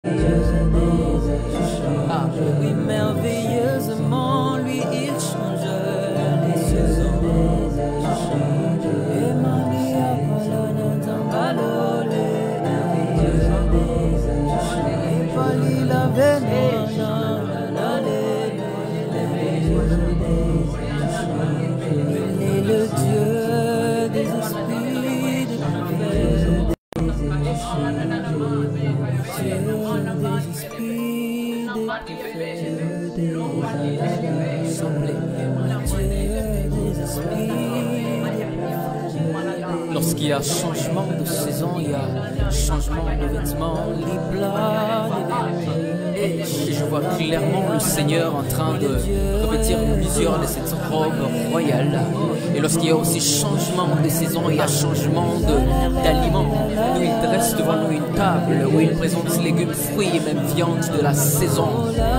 Ah, oui, merveilleusement, lui, il change les saisons. Et Maria, Palana, Tambalole, et Pali, la Venona, il est le Dieu des esprits, des prophètes. Lorsqu'il y a changement de saison, il y a changement de vêtements, les plats, et je vois clairement le Seigneur en train de revêtir plusieurs de cette robe royale. Et lorsqu'il y a aussi changement de saison, il y a changement d'aliments. Nous, il dresse devant nous une table où il présente légumes, fruits et même viande de la saison.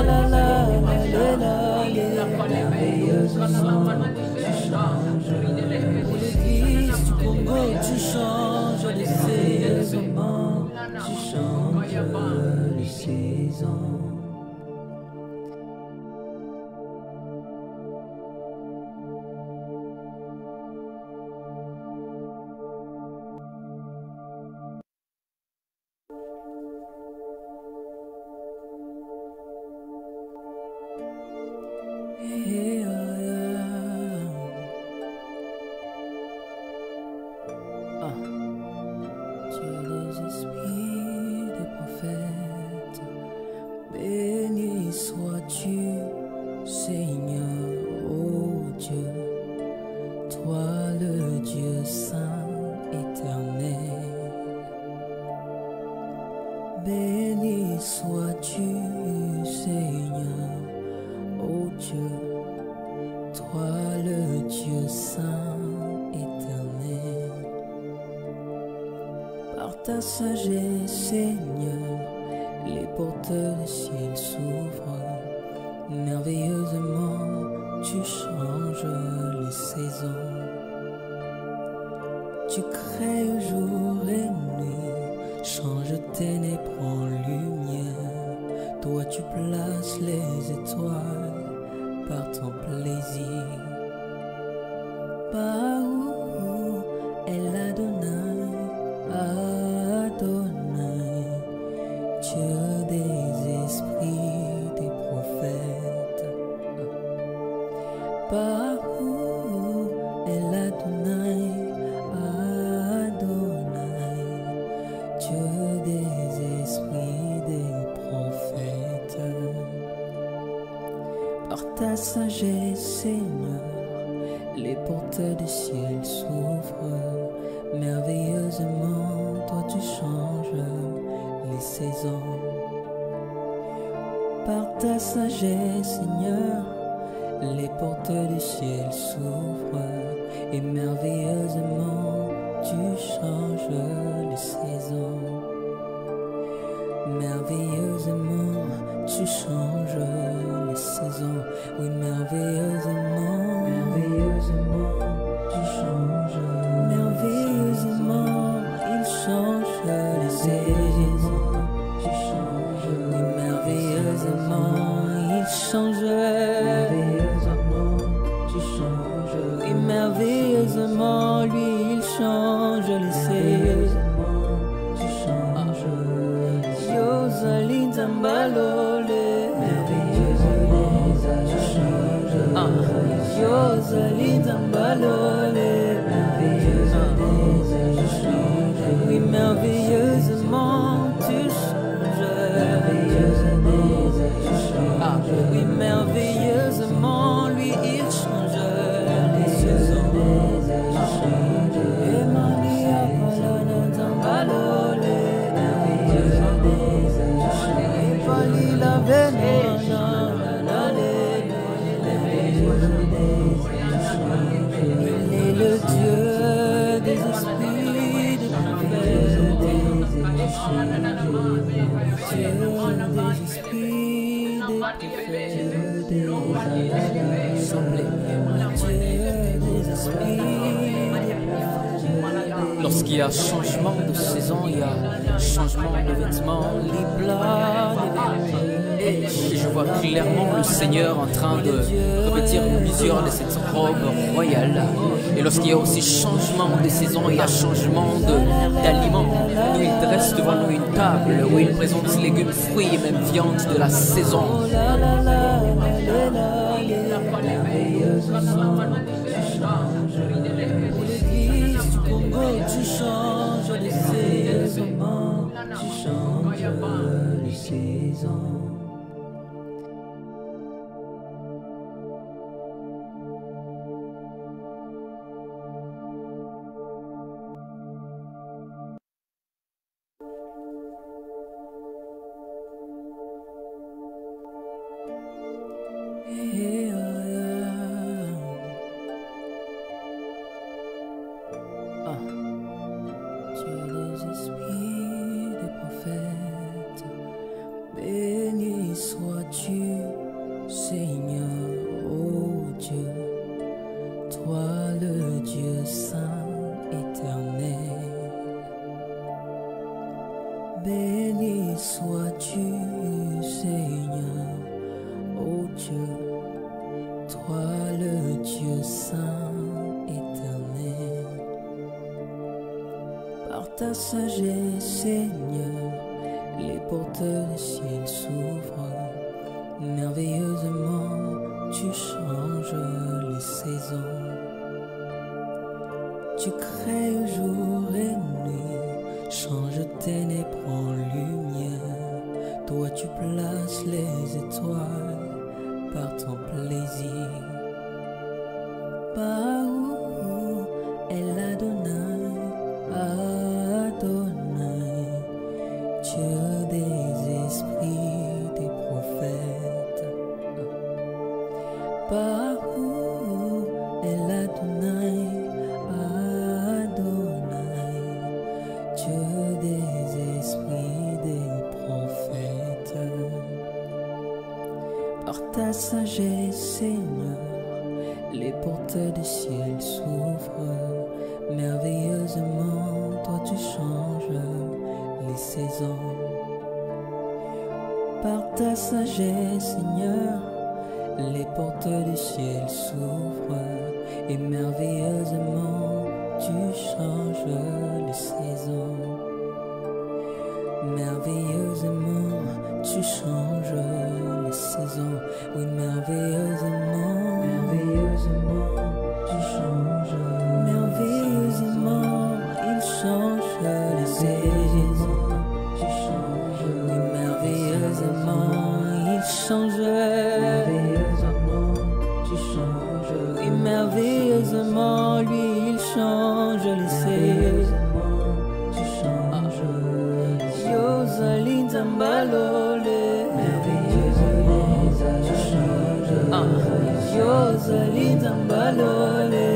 Tu changes les saisons, tu changes les saisons. Dieu des esprits, des prophètes, béni sois-tu, Seigneur, ô Dieu, toi le Dieu saint éternel. Béni sois-tu, Seigneur, ô Dieu, toi le Dieu saint éternel. Par ta sagesse, Seigneur, les portes du ciel s'ouvrent. Merveilleusement, tu changes les saisons. Tu crées jour et nuit, changes ténèbres en lumière. Toi, tu places les étoiles par ton plaisir. Par où elle Adonai, Adonai, Dieu des esprits, des prophètes. Par où elle Adonai, Adonai, Dieu des esprits, des prophètes. Par ta sagesse, Seigneur, les portes du ciel s'ouvrent. Merveilleusement, toi tu changes les saisons. Par ta sagesse, Seigneur, les portes du ciel s'ouvrent. Et merveilleusement, tu changes les saisons. Merveilleusement, tu changes les saisons. Oui, merveilleusement, merveilleusement, tu changes. Merveilleusement, il change les saisons. Tu changes. Oui, merveilleusement, il change. Merveilleusement, tu changes. Oui, merveilleusement, lui, il change les saisons. Tu changes. Yosalin Zambalole. Merveilleusement, tu changes. Yosalin Zambalole. Oui, merveilleusement, tu changes. Oui, merveilleusement, lui, il change les saisons. Et Maria, Palana, Tambalole, et Pali, la Venona, il est le Dieu des esprits, des prophètes. Dieu des esprits, des prophètes. Lorsqu'il y a changement de saison, il y a changement de vêtements, les plats. vois clairement le Seigneur en train de revêtir plusieurs de cette robe royale. Et lorsqu'il y a aussi changement des saisons, il y a changement d'aliments. Nous, il dresse devant nous une table où il présente légumes, fruits et même viande de la saison. Tu changes les saisons, tu changes les saisons. Dieu des esprits, des prophètes, béni sois-tu, Seigneur, ô Dieu, toi le Dieu saint éternel. Béni sois-tu, Seigneur, ô Dieu, toi le Dieu saint éternel. Par ta sagesse, Seigneur, les portes du ciel s'ouvrent. Merveilleusement, tu changes les saisons. Tu crées jour et nuit, changes ténèbres en lumière. Toi, tu places les étoiles par ton plaisir. Par où est l'Adonai, Adonai, Dieu des esprits, des prophètes. Par où est l'Adonai, Adonai, Dieu des esprits, des prophètes. Par ta sagesse, Seigneur, les portes du ciel s'ouvrent. Merveilleusement, toi tu changes les saisons. Par ta sagesse, Seigneur, les portes du ciel s'ouvrent. Et merveilleusement, tu changes les saisons. Merveilleusement, tu changes les saisons. Oui, merveilleusement, merveilleusement, tu changes. Merveilleusement, il change les saisons. Tu changes. Oui, merveilleusement, il change. Merveilleusement, tu changes. Oui, merveilleusement, lui, il change les saisons. Tu changes. Yosaline Zambalole. Merveilleusement, tu changes. Yosaline Zambalole.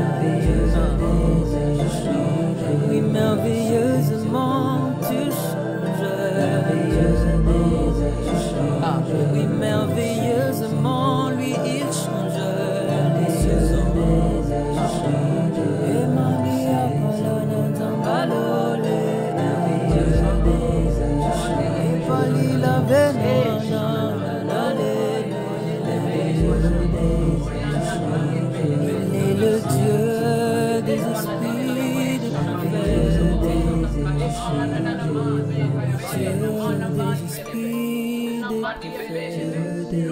Oui, merveilleusement, tu changes. Oui, merveilleusement, lui, il change les saisons. Et Maria Palana Zambalole. Et Pali la Venona. Il est le Dieu des esprits, des prophètes. Dieu des esprits, des prophètes. Dieu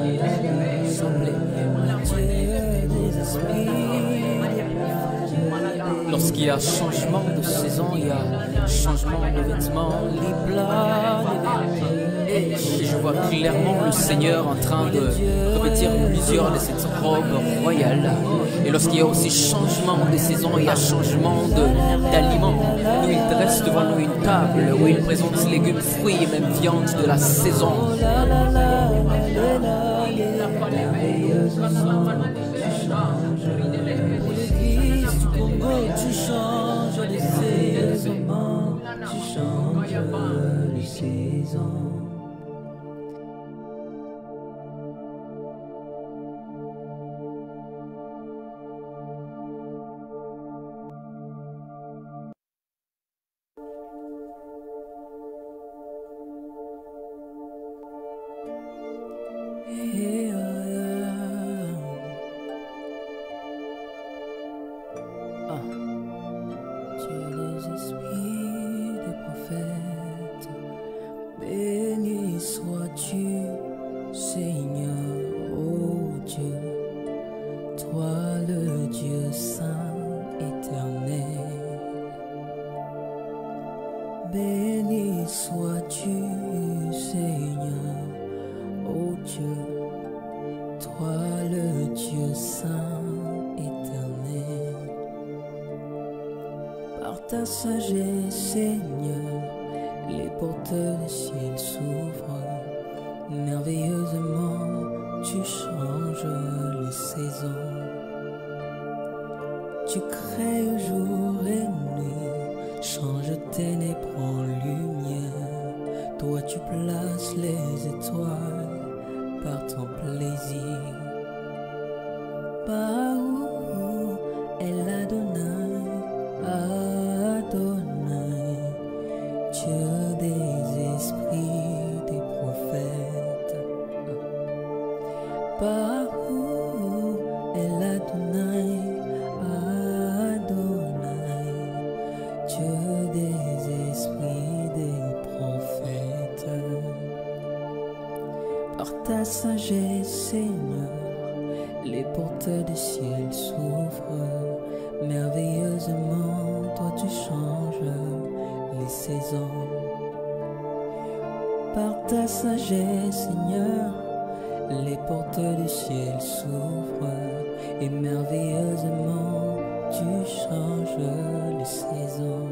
des esprits. Lorsqu'il y a changement de saison, il y a changement de vêtements, les plats, et je vois clairement le Seigneur en train de revêtir plusieurs de cette robe royale. Et lorsqu'il y a aussi changement de saison, il y a changement d'aliments. Nous, il dresse devant nous une table où il présente légumes, fruits et même viande de la saison. Tu changes les saisons, tu changes les saisons. Dieu des esprits, des prophètes, béni sois-tu, Seigneur, ô Dieu, toi le Dieu saint éternel. Béni sois-tu, Seigneur, ô Dieu, toi le Dieu saint éternel. Par ta sagesse, Seigneur, les portes du ciel s'ouvrent. Merveilleusement, tu changes les saisons. Tu crées jour et nuit, changes ténèbres en lumière. Toi, tu places les étoiles par ton plaisir. Par où elle Adonai, Adonai, Dieu des esprits, des prophètes. Par où elle Adonai, Adonai, Dieu des esprits, des prophètes. Par ta sagesse, Seigneur, les portes du ciel s'ouvrent. Merveilleusement, toi tu changes les saisons. Par ta sagesse, Seigneur, les portes du ciel s'ouvrent. Et merveilleusement, tu changes les saisons.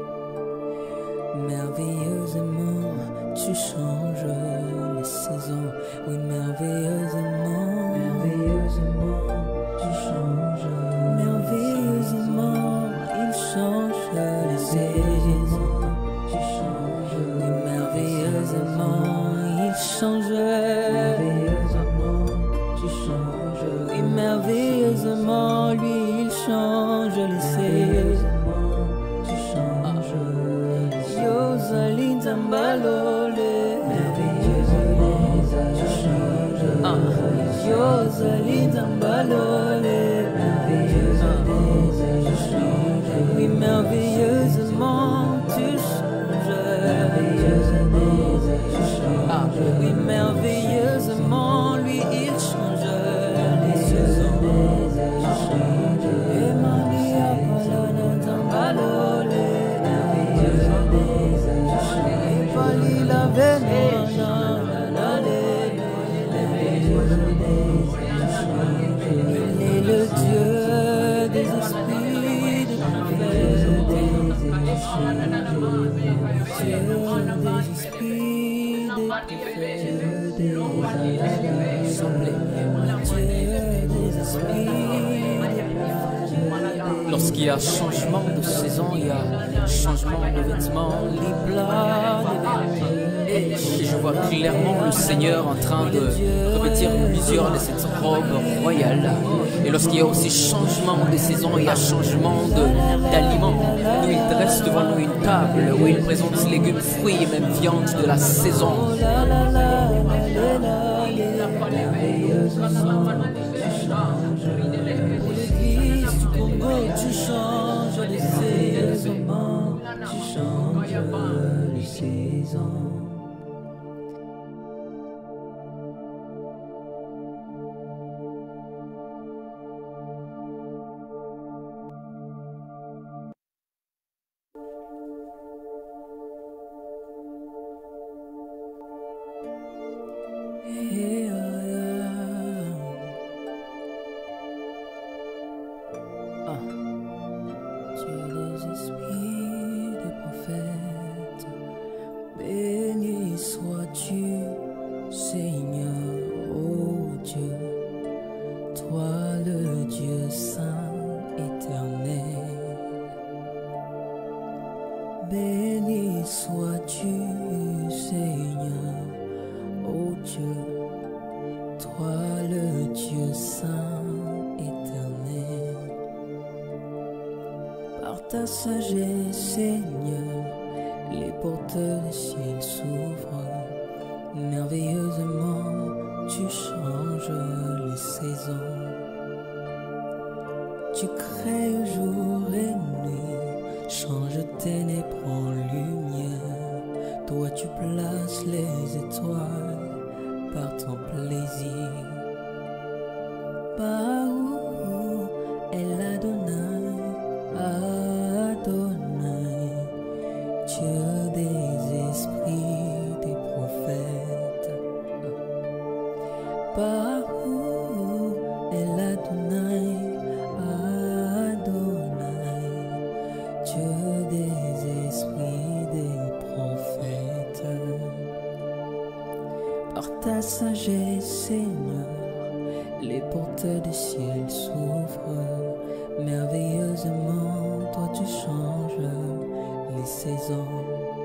Merveilleusement, tu changes les saisons. Oui, merveilleusement, merveilleusement, tu changes. Merveilleusement, il change les saisons. Tu changes. Oui, merveilleusement, il change. Merveilleusement, tu changes. Oui, merveilleusement, lui, il change les saisons. Tu changes. Yosaline Zambalole. Merveilleusement, tu changes. Yosaline Zambalole. Oui, merveilleusement, tu changes. Oui, merveilleusement, lui, il change les saisons. Et Maria Palana Zambalole. Et Pali la Venona. Il est le Dieu des esprits, des prophètes. Dieu des esprits, des prophètes. Dieu des esprits, Lorsqu'il y a changement de saison, il y a changement de vêtements, les plats, et je vois clairement le Seigneur en train de revêtir plusieurs de cette robe royale. Et lorsqu'il y a aussi changement de saison, il y a changement d'aliments. Nous, il dresse devant nous une table où il présente légumes, fruits et même viande de la saison. L'église du Congo, tu changes les saisons, tu changes les saisons. Dieu des esprits, des prophètes, béni sois-tu, Seigneur, ô Dieu, toi le Dieu saint éternel. Béni sois-tu, Seigneur, ô Dieu, toi le Dieu saint éternel. Par ta sagesse, Seigneur, les portes du ciel s'ouvrent. Merveilleusement, tu changes Tu crées jour et nuit, change ténèbres en lumière. Toi tu places les étoiles par ton plaisir. Par où est Adonai, Adonai, Dieu des esprits, des prophètes. Par où est Adonai, Adonai, Dieu des esprits, des prophètes. Par ta sagesse, Seigneur, les portes du ciel s'ouvrent. Merveilleusement, toi tu changes les saisons.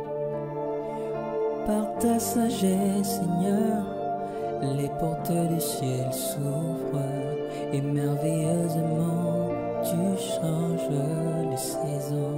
Par ta sagesse, Seigneur, les portes du ciel s'ouvrent. Et merveilleusement, tu changes les saisons.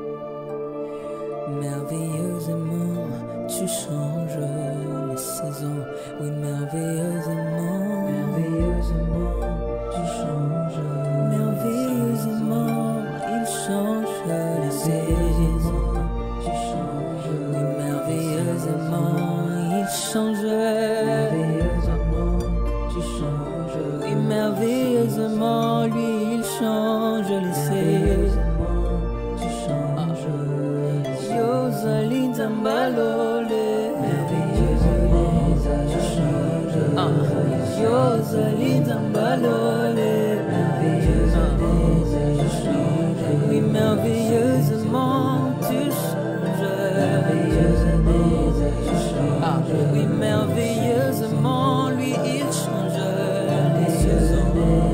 Merveilleusement, tu changes les saisons. Oui, merveilleusement, merveilleusement, tu changes. Merveilleusement, il change les saisons. Tu changes. Oui, merveilleusement, il change. Merveilleusement, tu changes. Oui, merveilleusement, lui, il change les saisons. Tu changes. Yosalin Zambalole, merveilleusement, tu changes. Yosalin Zambalole, merveilleusement, tu changes. Oui, merveilleusement, tu changes. Merveilleusement, tu changes. Oui, merveilleusement, lui, il change les saisons.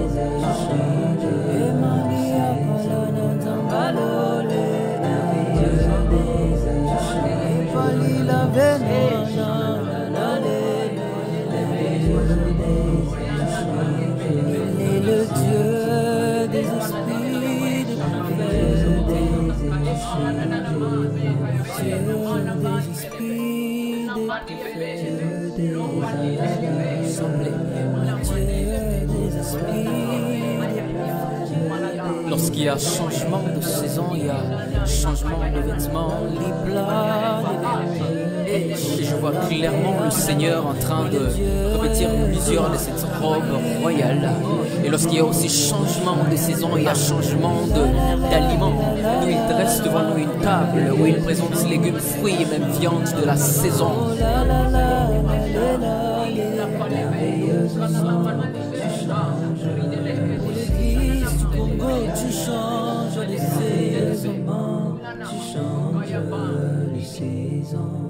Et Maria Palana Zambalole, la venona, il est le Dieu des esprits, des prophètes, Dieu des esprits, des prophètes, Dieu des esprits. Lorsqu'il y a changement de saison, il y a changement de vêtements, les plats, et je vois clairement le Seigneur en train de revêtir plusieurs de cette robe royale. Et lorsqu'il y a aussi changement de saison, il y a changement d'aliments. Nous, il dresse devant nous une table où il présente légumes, fruits et même viande de la saison. Tu changes les saisons, tu changes les saisons.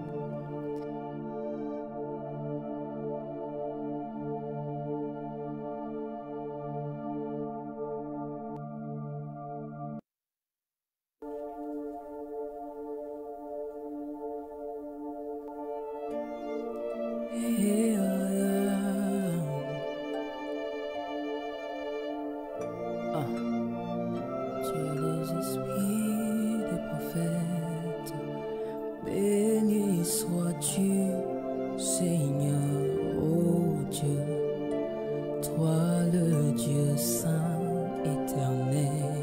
Dieu des esprits, des prophètes, béni sois-tu, Seigneur, ô Dieu, toi le Dieu saint éternel.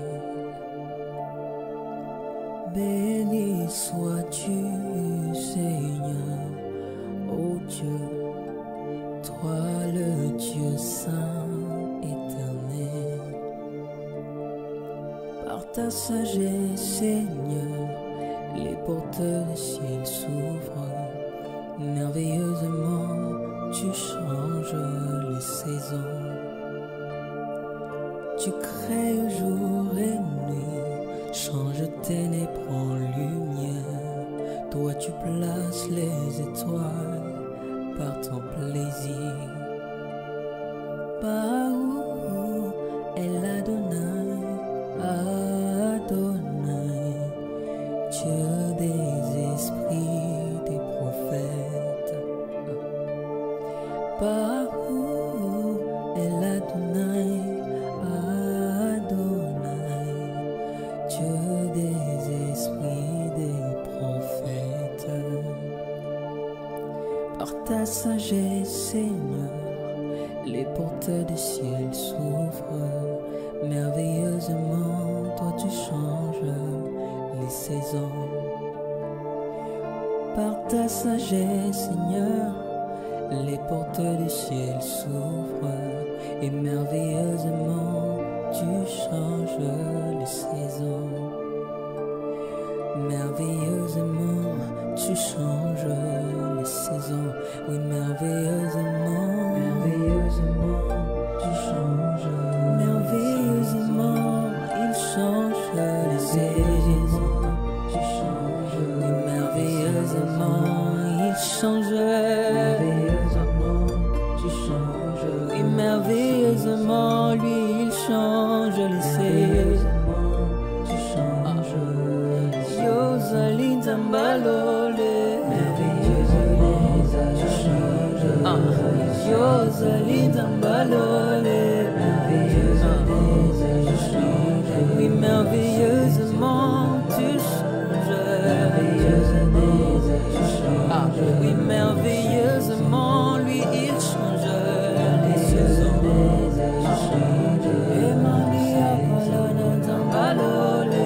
Béni sois-tu, Seigneur, ô Dieu, toi le Dieu saint éternel. Par ta sagesse, Seigneur, les portes du ciel s'ouvrent. Merveilleusement, tu changes les saisons. Tu crées jour et nuit, change ténèbres en lumière. Toi, tu places les étoiles par ton plaisir. Par où est Adonai, Adonai, Dieu des esprits, des prophètes. Par où est Adonai, Adonai, Dieu des esprits, des prophètes. Par ta sagesse, Seigneur, les portes du ciel s'ouvrent merveilleusement. Toi tu changes les saisons. Par ta sagesse, Seigneur, les portes du ciel s'ouvrent et merveilleusement tu changes les saisons. Merveilleusement tu changes les saisons. Oui, merveilleusement, merveilleusement tu changes. Merveilleusement il change les saisons. Tu changes. Oui, merveilleusement il change. Merveilleusement tu changes. Oui, merveilleusement lui il change les saisons. Tu changes. Yosaline Zambalole. Merveilleusement tu changes. Yosaline Zambalole. Merveilleusement tu changes. Oui, merveilleusement tu changes. Merveilleusement tu changes. Oui, merveilleusement lui il change les saisons. Et Maria Palana Zambalole.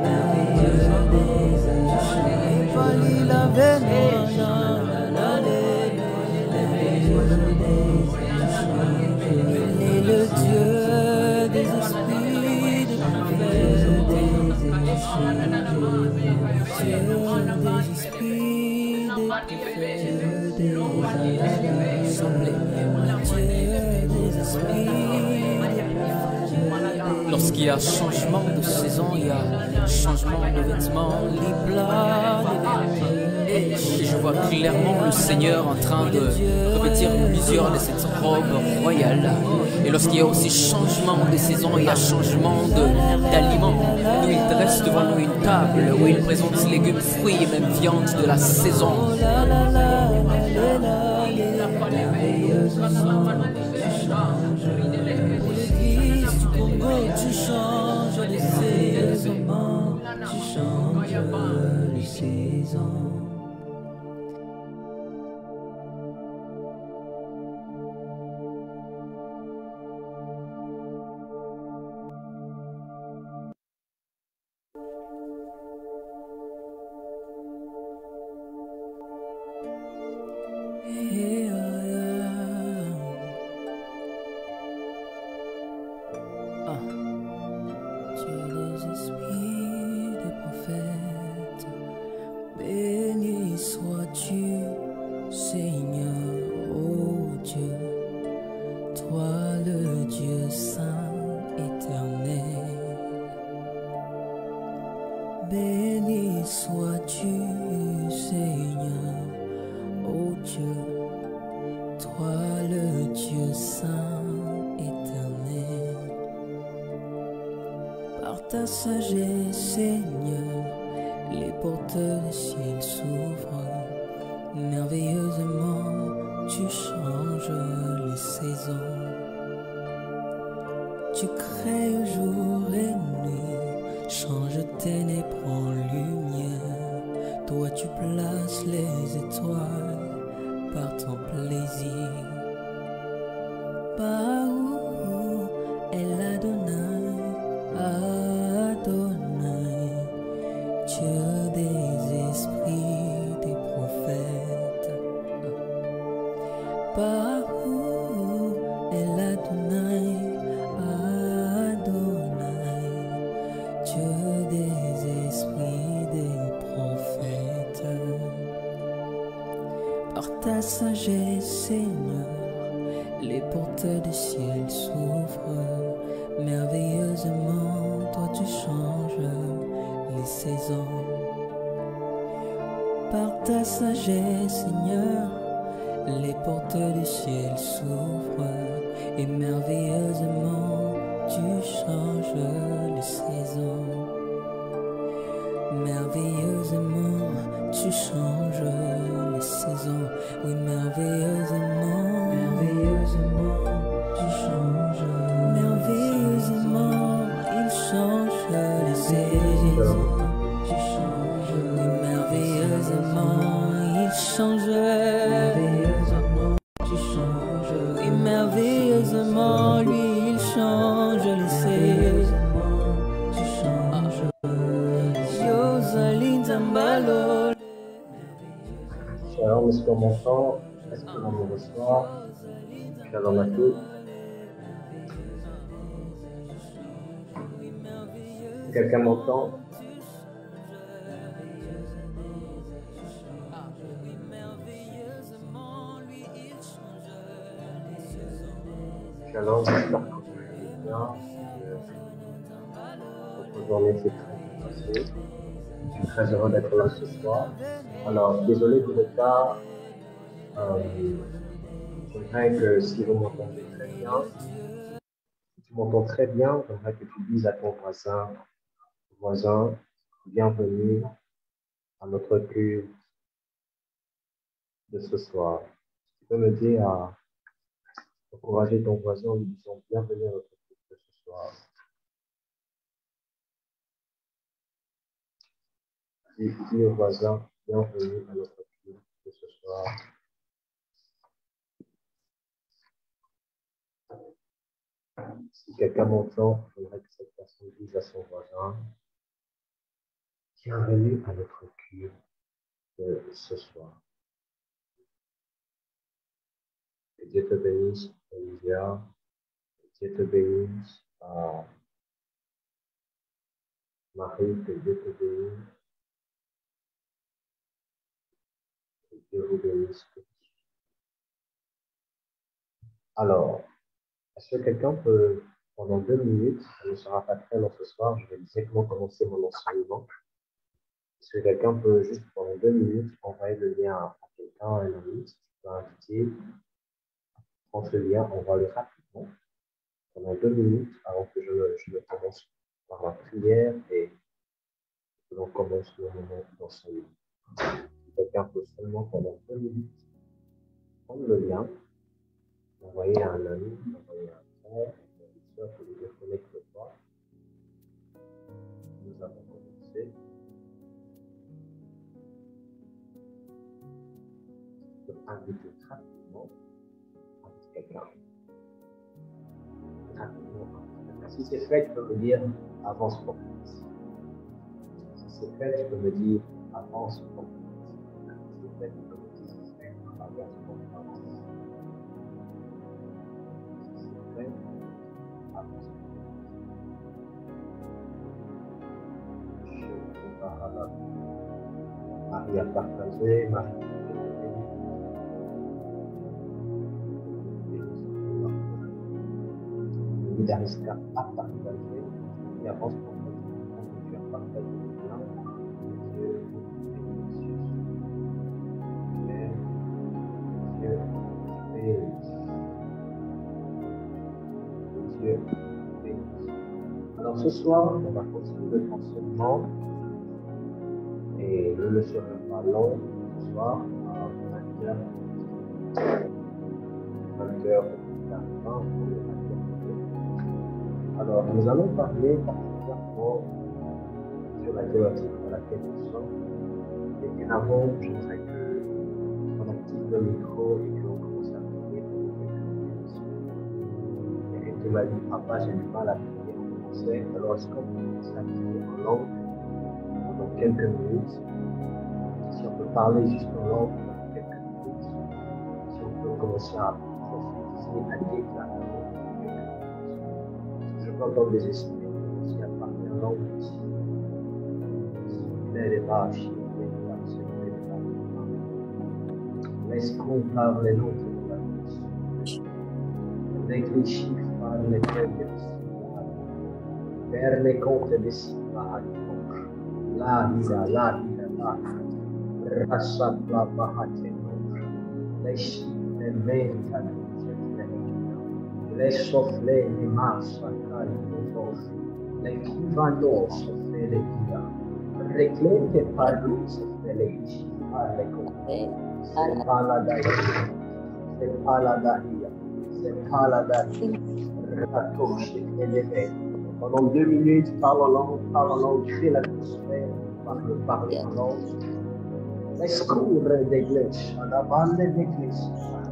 Il est le Dieu des esprits, des prophètes, Dieu des esprits, des prophètes. Lorsqu'il y a changement de saison, il y a changement de vêtements, les plats, et je vois clairement le Seigneur en train de revêtir plusieurs de cette robe royale. Et lorsqu'il y a aussi changement de saison, il y a changement d'aliments. Nous, il dresse devant nous une table où il présente légumes, fruits et même viande de la saison. Tu changes les saisons, tu changes les saisons. Dieu des esprits, des prophètes, béni sois-tu, Seigneur, ô Dieu, toi le Dieu saint éternel. Béni sois-tu, Seigneur, ô Dieu, toi le Dieu saint éternel. Par ta sagesse, Seigneur, les portes du ciel s'ouvrent. Merveilleusement, tu changes les saisons. Tu crées jour et nuit, changes ténèbres en lumière. Toi, tu places les étoiles par ton plaisir. Par où elle Adonai, Adonai, Dieu des esprits, des prophètes. Par où elle Adonai, Adonai, Dieu des esprits, des prophètes. Par ta sagesse, Seigneur, les portes du ciel s'ouvrent. Merveilleusement, toi tu changes les saisons. Par ta sagesse, Seigneur, les portes du ciel s'ouvrent. Et merveilleusement, tu changes les saisons. Merveilleusement, tu changes les saisons. Oui, merveilleusement, merveilleusement, tu changes. Merveilleusement, il change les saisons. Tu changes. Oui, merveilleusement, il change. Merveilleusement, tu changes. Oui, merveilleusement. m'entend? Est-ce que l'on me reçoit? Shalom à tous. Quelqu'un m'entend? Shalom, j'espère que vous allez bien. Votre journée s'est très bien passée. Je suis très heureux d'être là ce soir. Alors, désolé du retard. J'aimerais que si vous m'entendez très bien, si tu m'entends très bien, j'aimerais que tu dises à ton voisin, bienvenue à notre culte de ce soir. Tu peux me dire à encourager ton voisin en lui disant bienvenue à notre culte de ce soir. Dis au voisin bienvenue à notre culte de ce soir. Si quelqu'un m'entend, j'aimerais que cette personne dise à son voisin bienvenue à notre culte de ce soir. Que Dieu te bénisse, Olivia. Que Dieu te bénisse, Marie. Que Dieu te bénisse. Que Dieu vous bénisse. Alors, est-ce que quelqu'un peut, pendant 2 minutes, ça ne sera pas très long ce soir, je vais directement commencer mon enseignement. Est-ce que quelqu'un peut juste pendant 2 minutes envoyer le lien à quelqu'un, à un ami, si tu peux inviter, prends ce lien, envoie-le rapidement, pendant 2 minutes, avant que je ne commence par la prière et que l'on commence le moment d'enseignement. Si quelqu'un peut seulement pendant 2 minutes prendre le lien, envoyer à un ami, envoyer à un frère, une soeur, pour lui dire connecte-toi. Nous avons commencé. Je peux inviter rapidement avec quelqu'un. Rapidement. Si c'est fait, tu peux me dire avance pour moi. Si c'est fait, tu peux me dire avance pour moi. Si c'est fait, tu peux me dire avance pour moi. Si c'est fait, avance pour moi. Je prépare à la Marie a partagé, Marie. D'Ariska à partager et avance pour toi. Quand tu as partagé le lien, Dieu Dieu bénisse. Alors ce soir, on va continuer le enseignement et nous ne serons pas long ce soir à 20h pour le 20. Alors, nous allons parler particulièrement sur la thématique dans laquelle nous sommes. Et bien avant, j'aimerais qu'on active le micro et qu'on commence à prier pour quelques minutes. Quelqu'un qui m'a dit, papa, j'ai du mal à prier en français. Alors, est-ce qu'on peut commencer à prier en langue pendant quelques minutes? Si on peut parler juste en langue pendant quelques minutes. Si on peut commencer à prophétiser, à déclarer. Entendre des esprits aussi à parler en langue ici. Laisse qu'on parle les noms de la vie. Avec les chiffres par lesquels vers les comptes des Siva la vida, Rachat la Bahatenor, les chiffres, les méta, les soufflets, les masses, les kivanos, les guidas, réclame par lui, les par les comptes. C'est pas la daïa, c'est pas la daïa, c'est pas la daïa. Ratouche et l'éveil. Pendant 2 minutes, parle en langue, crée l'atmosphère, parle en langue. Laisse courir d'église, à la bande d'église,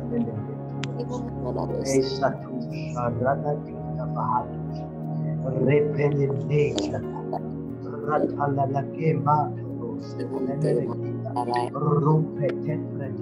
et ça touche à Radakita Bahatus, Repenedeka, Ratalakema, Rompe tetra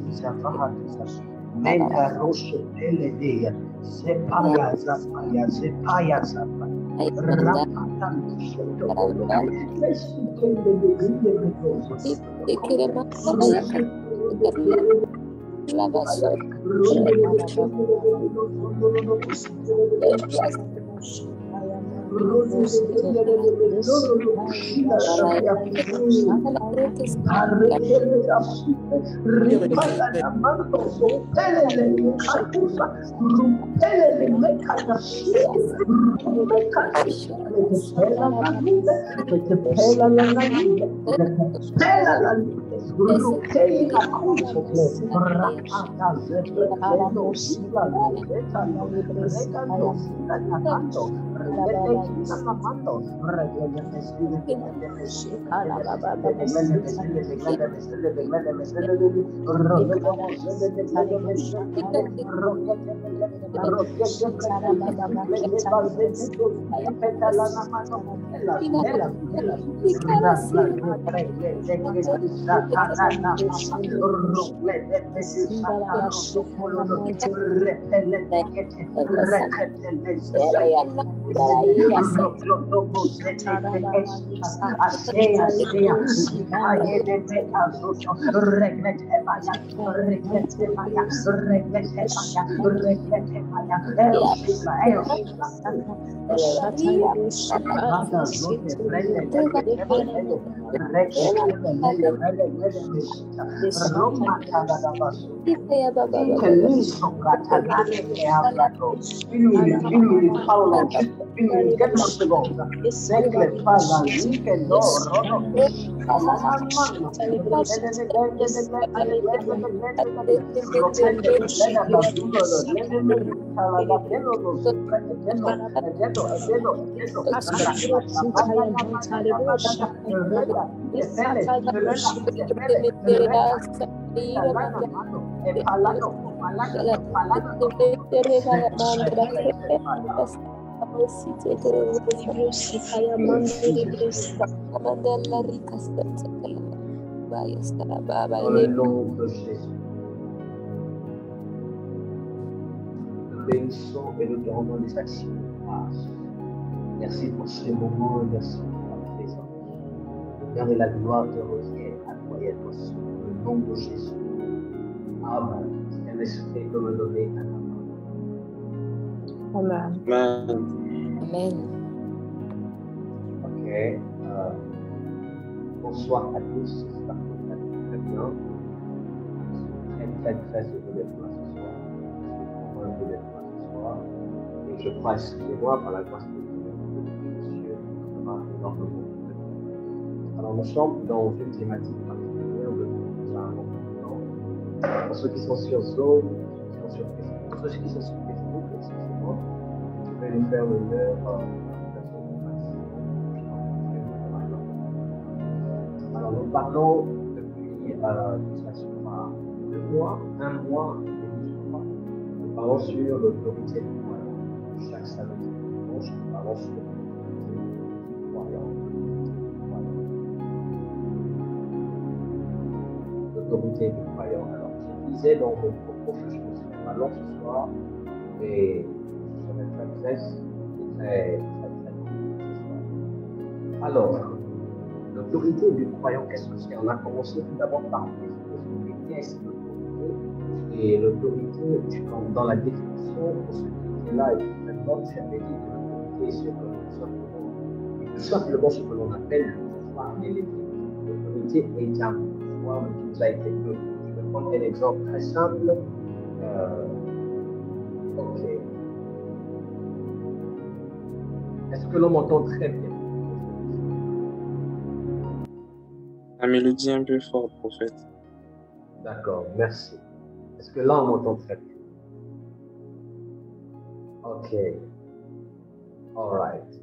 Dans le nom de Jésus. Nous bénissons et nous te rendons des actions de grâce. Merci pour ces moments, merci pour ta présence. L'honneur et la gloire te reviennent à toi et à toi seul. Dans le nom de Jésus. Amen. C'est un esprit de me donner un amen. Amen. Amen. Ok. Bonsoir à tous. J'espère que vous allez très bien. Je suis très heureux d'être là ce soir. Je suis vraiment heureux d'être là ce soir. Et je crois, excusez-moi, par la grâce de Dieu, Monsieur, ça va énormément. Alors, nous sommes dans une thématique particulière depuis déjà un bon temps. Pour ceux qui sont sur Zoom, pour ceux qui sont sur Facebook, excusez-moi, je vais nous faire l'honneur Alors, nous parlons depuis, ça sera un mois et demi, je crois. Nous parlons sur l'autorité du croyant. Chaque samedi dimanche, nous parlons sur l'autorité du croyant. L'autorité du croyant. Alors, je disais dans mon propos que je ne serai pas long ce soir, et je serai très bref et très court ce soir. Alors, l'autorité du croyant, qu'est-ce que c'est? On a commencé tout d'abord par définir qu'est-ce que l'autorité. Et l'autorité, dans la définition, pour ceux qui étaient là et qui prétendent, j'avais dit que l'autorité, c'est tout simplement ce que l'on appelle le pouvoir délégué. L'autorité est un pouvoir qui nous a été donné. Je vais prendre un exemple très simple. Ok. Est-ce que l'on m'entend très bien? La mélodie un peu forte, prophète. D'accord, merci. Est-ce que là, on m'entend très bien? Ok. All right.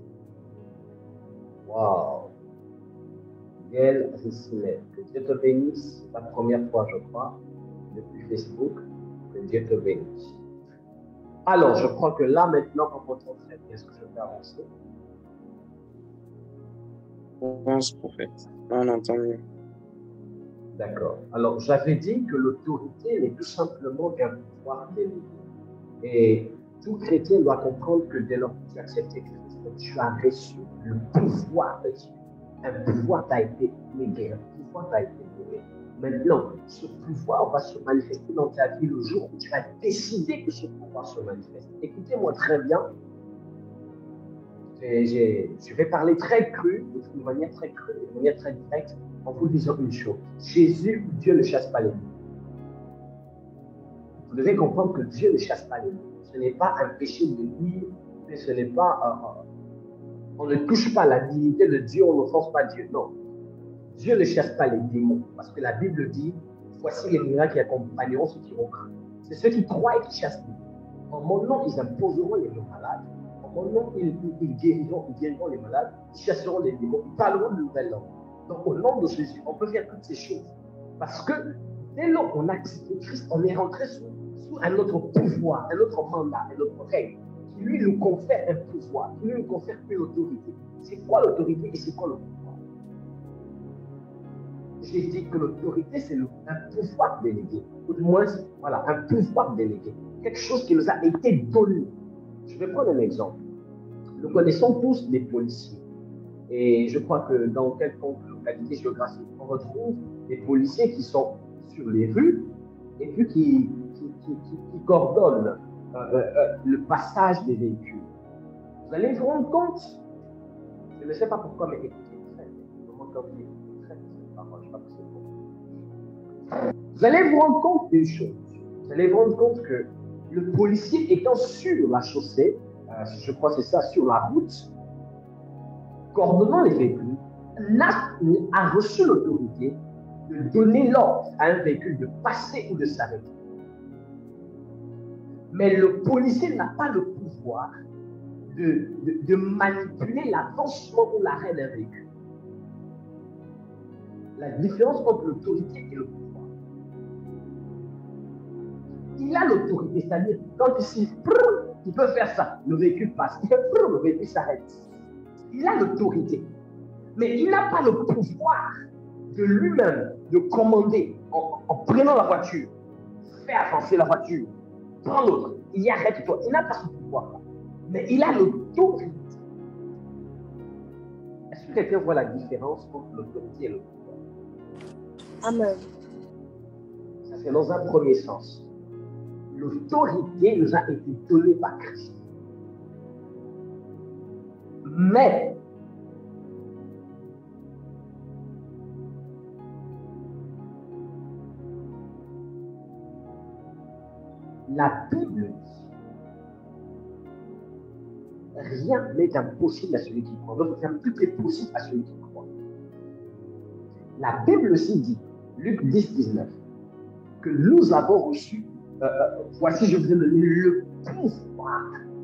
Wow. Gaël Rissinet, que Dieu te bénisse. C'est la première fois, je crois, depuis Facebook. Que Dieu te bénisse. Alors, je crois que là, maintenant, on m'entend très bien. Est-ce que je peux avancer? Avance, prophète. Là, on entend mieux. D'accord. Alors, j'avais dit que l'autorité n'est tout simplement qu'un pouvoir délégué. Et tout chrétien doit comprendre que dès lors que tu as accepté Christ, tu as reçu le pouvoir de Dieu. Un pouvoir t'a été légué, un pouvoir t'a été donné. Maintenant, ce pouvoir va se manifester dans ta vie le jour où tu vas décider que ce pouvoir se manifeste. Écoutez-moi très bien. Je vais parler très cru, de manière très crue, de manière très directe, en vous disant une chose. Jésus, Dieu ne chasse pas les loups. Vous devez comprendre que Dieu ne chasse pas les loups. Ce n'est pas un péché de nuire, ce n'est pas... on ne touche pas la dignité de Dieu, on n'offense pas Dieu. Non. Dieu ne chasse pas les démons. Parce que la Bible dit, voici les miracles qui accompagneront ceux qui vont craindre. C'est ceux qui croient et qui chassent les démons. En mon nom, ils imposeront les malades. En mon nom, ils guériront les malades. Ils chasseront les démons. Ils parleront de nouvelles langues. Donc, au nom de Jésus, on peut faire toutes ces choses. Parce que dès lors qu'on a accepté Christ, on est rentré sous un autre pouvoir, un autre mandat, un autre règle, qui lui nous confère un pouvoir, qui lui nous confère une autorité. C'est quoi l'autorité et c'est quoi le pouvoir? J'ai dit que l'autorité, c'est un pouvoir délégué. Ou du moins, voilà, un pouvoir délégué. Quelque chose qui nous a été donné. Je vais prendre un exemple. Nous connaissons tous les policiers. Et je crois que dans quelconque localité géographique, on retrouve des policiers qui sont sur les rues et puis qui coordonnent le passage des véhicules. Vous allez vous rendre compte, je ne sais pas pourquoi, mais écoutez, vous allez vous rendre compte d'une chose. Vous allez vous rendre compte que le policier étant sur la chaussée, je crois que c'est ça, sur la route, coordonnant les véhicules, a reçu l'autorité de donner l'ordre à un véhicule de passer ou de s'arrêter. Mais le policier n'a pas le pouvoir de manipuler l'avancement ou l'arrêt d'un véhicule. La différence entre l'autorité et le pouvoir. Il a l'autorité, c'est-à-dire quand il peut faire ça, le véhicule passe, il fait le véhicule s'arrête. Il a l'autorité, mais il n'a pas le pouvoir de lui-même de commander en prenant la voiture, faire avancer la voiture, prendre l'autre, il y arrête toi. Il n'a pas ce pouvoir-là, mais il a l'autorité. Est-ce que quelqu'un voit la différence entre l'autorité et le pouvoir? Amen. Ça, c'est dans un premier sens. L'autorité nous a été donnée par Christ. Mais la Bible dit rien n'est impossible à celui qui croit. Donc, tout est possible à celui qui croit. La Bible aussi dit, Luc 10, 19, que nous avons reçu, voici je vous ai donné le pouvoir.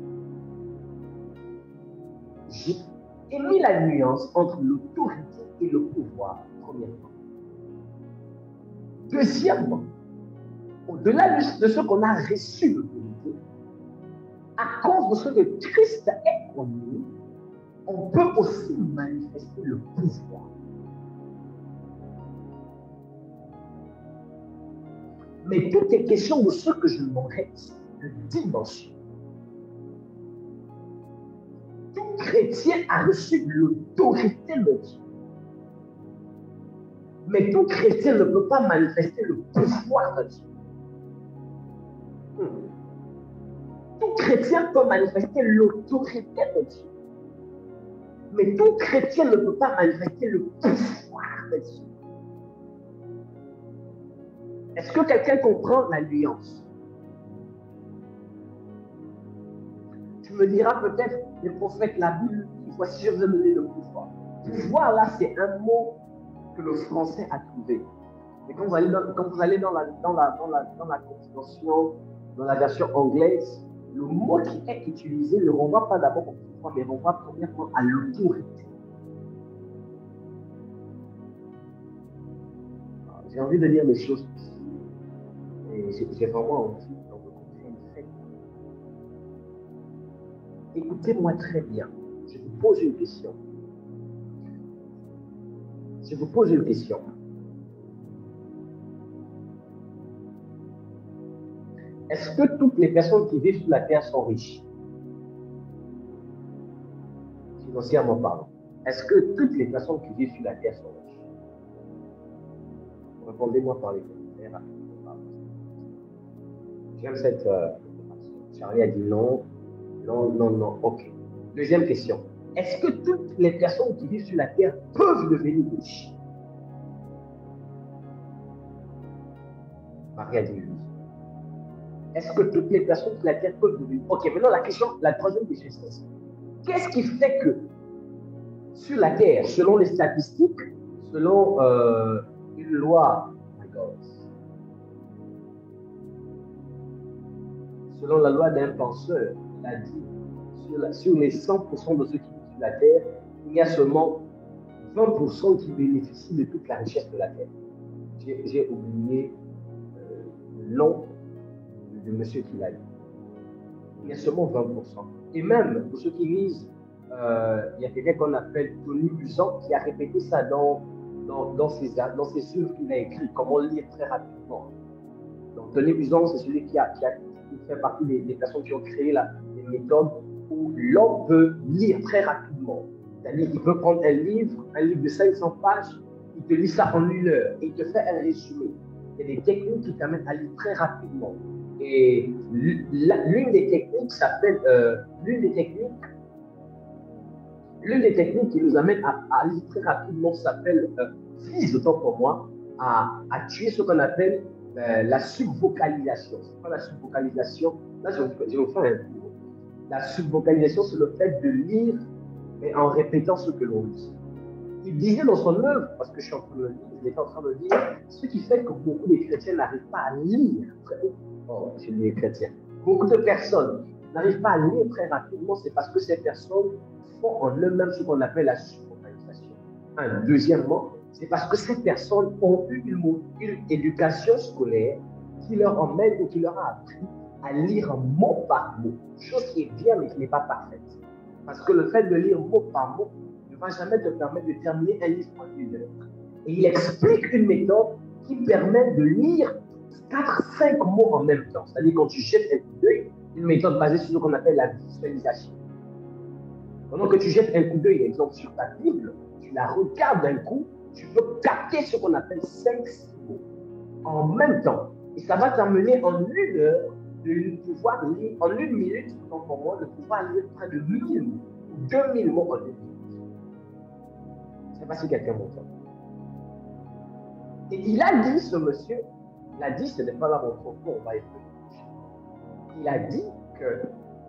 J'ai émis la nuance entre l'autorité et le pouvoir, premièrement. Deuxièmement, au-delà de ce qu'on a reçu l'autorité, à cause de ce que Christ est en nous, on peut aussi manifester le pouvoir. Mais tout est question de ce que je nommerais de dimension. Tout chrétien a reçu l'autorité de Dieu. Mais tout chrétien ne peut pas manifester le pouvoir de Dieu. Tout chrétien peut manifester l'autorité de Dieu. Mais tout chrétien ne peut pas manifester le pouvoir de Dieu. Est-ce que quelqu'un comprend la nuance? Tu me diras peut-être, les prophètes, la Bible, voici je vous ai donné le pouvoir. Pouvoir, là, c'est un mot que le français a trouvé. Et quand vous allez dans la compréhension, dans la version anglaise, le mot qui est utilisé ne renvoie pas d'abord au pouvoir, mais renvoie premièrement à l'autorité. J'ai envie de dire les choses ici. Et j'ai vraiment envie de rencontrer une fête. Écoutez-moi très bien. Je vous pose une question. Je vous pose une question. Est-ce que toutes les personnes qui vivent sur la terre sont riches? Financièrement parlant. Est-ce que toutes les personnes qui vivent sur la terre sont riches? Répondez-moi par les commentaires. J'aime cette information. Charlie a dit non. Non, non, non. OK. Deuxième question. Est-ce que toutes les personnes qui vivent sur la terre peuvent devenir riches? Marie a dit oui. Est-ce que toutes les personnes sur la terre peuvent devenir? OK, maintenant la troisième question, c'est ça. Qu'est-ce qui fait que sur la terre, selon les statistiques, selon une loi, selon la loi d'un penseur, il a dit sur les 100% de ceux qui vivent sur la terre, il y a seulement 20% qui bénéficient de toute la richesse de la terre. J'ai oublié le nom de monsieur qui l'a dit. Il y a seulement 20%. Et même pour ceux qui lisent, il y a quelqu'un qu'on appelle Tony Buzan qui a répété ça dans ses œuvres qu'il a écrites, comment lire très rapidement. Donc Tony Buzan, c'est celui qui fait partie des personnes qui ont créé les méthodes où l'homme peut lire très rapidement. C'est-à-dire qu'il peut prendre un livre de 500 pages, il te lit ça en 1 heure et il te fait un résumé. Il y a des techniques qui t'amènent à lire très rapidement. Et l'une des techniques s'appelle, l'une des techniques qui nous amène à lire très rapidement s'appelle, vise autant pour moi, à tuer ce qu'on appelle la subvocalisation. C'est quoi la subvocalisation? Là, je vais vous faire un cours. La subvocalisation, c'est le fait de lire mais en répétant ce que l'on dit. Il disait dans son œuvre, parce que je suis en train de le lire, il était en train de dire, ce qui fait que beaucoup de chrétiens n'arrivent pas à lire. Je dis les chrétiens. Beaucoup de personnes n'arrivent pas à lire très rapidement, c'est parce que ces personnes font en eux-mêmes ce qu'on appelle la subvocalisation. Deuxièmement, c'est parce que ces personnes ont eu une éducation scolaire qui leur emmène ou qui leur a appris à lire mot par mot, chose qui est bien mais qui n'est pas parfaite. Parce que le fait de lire mot par mot ne va jamais te permettre de terminer un livre en 1 heure. Et il explique une méthode qui permet de lire 4-5 mots en même temps. C'est-à-dire quand tu jettes un coup d'œil, une méthode basée sur ce qu'on appelle la visualisation. Pendant que tu jettes un coup d'œil, exemple, sur ta Bible, tu la regardes d'un coup, tu peux capter ce qu'on appelle 5-6 mots en même temps. Et ça va t'amener en 1 heure de pouvoir lire, en 1 minute, pour moi, de pouvoir lire près de 1000 mots, 2000 mots en 1 minute. Je ne sais pas si quelqu'un m'entend. Et il a dit, ce monsieur, il a dit, ce n'est pas là mon propos, on va y venir. Il a dit que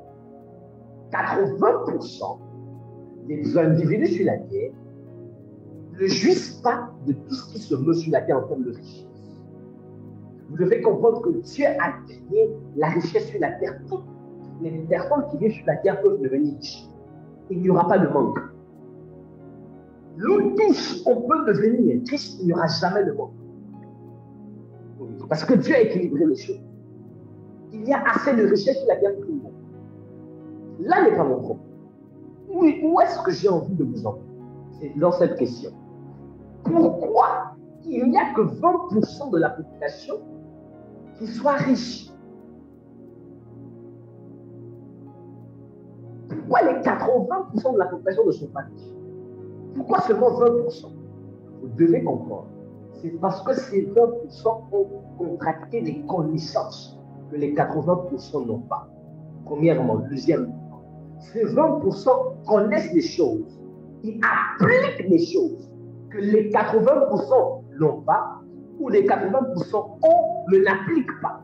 80% des individus sur la terre ne jouissent pas de tout ce qui se meut sur la terre en termes de richesse. Vous devez comprendre que Dieu a créé la richesse sur la terre. Toutes les personnes qui vivent sur la terre peuvent devenir riches. Il n'y aura pas de manque. Nous tous, on peut devenir riches, il n'y aura jamais de manque. Parce que Dieu a équilibré les choses. Il y a assez de richesse sur la terre pour tout le monde. Là n'est pas mon propos. Où est-ce que j'ai envie de vous emmener? C'est dans cette question. Pourquoi il n'y a que 20% de la population qui soit riche? Pourquoi les 80% de la population ne sont pas riches? Pourquoi seulement 20%? Vous devez comprendre. C'est parce que ces 20% ont contracté des connaissances que les 80% n'ont pas. Premièrement. Deuxièmement, ces 20% connaissent des choses. Ils appliquent des choses que les 80% n'ont pas ou les 80% ont, ne l'appliquent pas.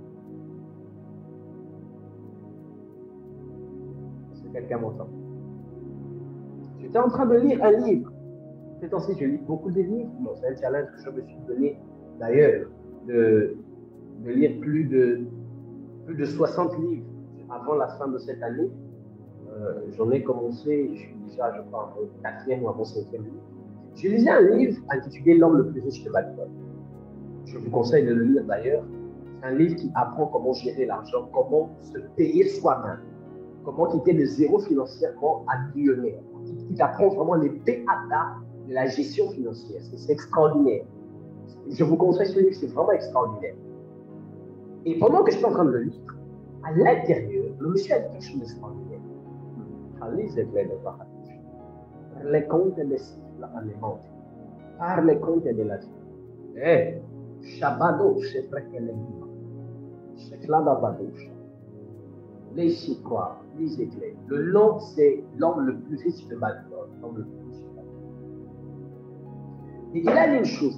Est-ce que quelqu'un m'entend? J'étais en train de lire un livre. Ces temps-ci, je lis beaucoup de livres. Bon, c'est un challenge que je me suis donné d'ailleurs de lire plus de 60 livres avant la fin de cette année. J'en ai commencé, je suis déjà, je crois, au 4e ou à mon 5e livre. J'ai lu un livre intitulé L'homme le plus riche de Babylone. Je vous conseille de le lire d'ailleurs. C'est un livre qui apprend comment gérer l'argent, comment se payer soi-même, comment quitter de zéro financièrement à millionnaire. Qui t'apprend vraiment les PATA de la gestion financière. C'est extraordinaire. Je vous conseille ce livre, c'est vraiment extraordinaire. Et pendant que je suis en train de le lire, à l'intérieur, le monsieur a dit quelque chose d'extraordinaire. Alice Claire de Paradis. Per le conte dell'alimento, par le conte della vie. Shabadosh, c'est vrai qu'elle est viva. C'est Cladabadosh. Les Chikwa, les éclairs. Le nom, c'est l'homme le plus riche de Babylone. L'homme le plus riche de Babylone. Et il a dit une chose,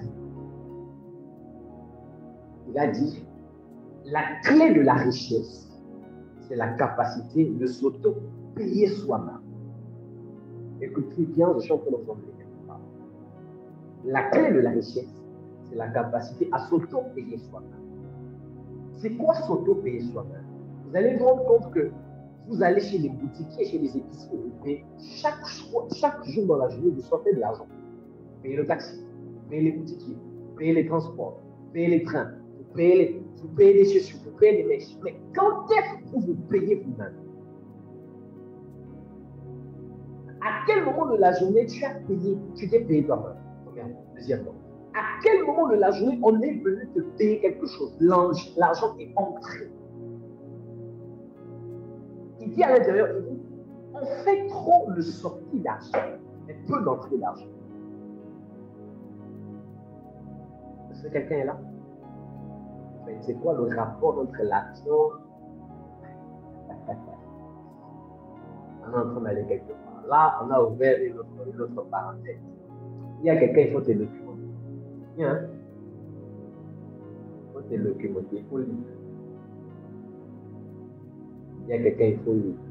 il a dit, la clé de la richesse, c'est la capacité de s'auto-payer soi-même. Écoutez bien, je suis en train de vous en dire quelque part. La clé de la richesse, c'est la capacité à s'auto-payer soi-même. C'est quoi s'auto-payer soi-même? Vous allez vous rendre compte que vous allez chez les boutiquiers, chez les épiceries, vous payez chaque jour dans la journée, vous sortez de l'argent. Vous payez le taxi, vous payez les boutiquiers, vous payez les transports, vous payez les trains, vous payez les chaussures, vous payez les mèches. Mais quand est-ce que vous payez vous-même? À quel moment de la journée tu t'es payé toi-même? Premièrement. Deuxièmement, à quel moment de la journée on est venu te payer quelque chose? L'argent est entré. Il dit à l'intérieur, on fait trop de sortie d'argent, mais peu d'entrée d'argent. Est-ce que quelqu'un est là? C'est quoi le rapport entre l'argent? On est en train d'aller quelque part. Là, on a ouvert une autre parenthèse. Il y a quelqu'un, il faut te documenter. Viens. Il faut te documenter, il faut lire. Il y a quelqu'un, il faut lire.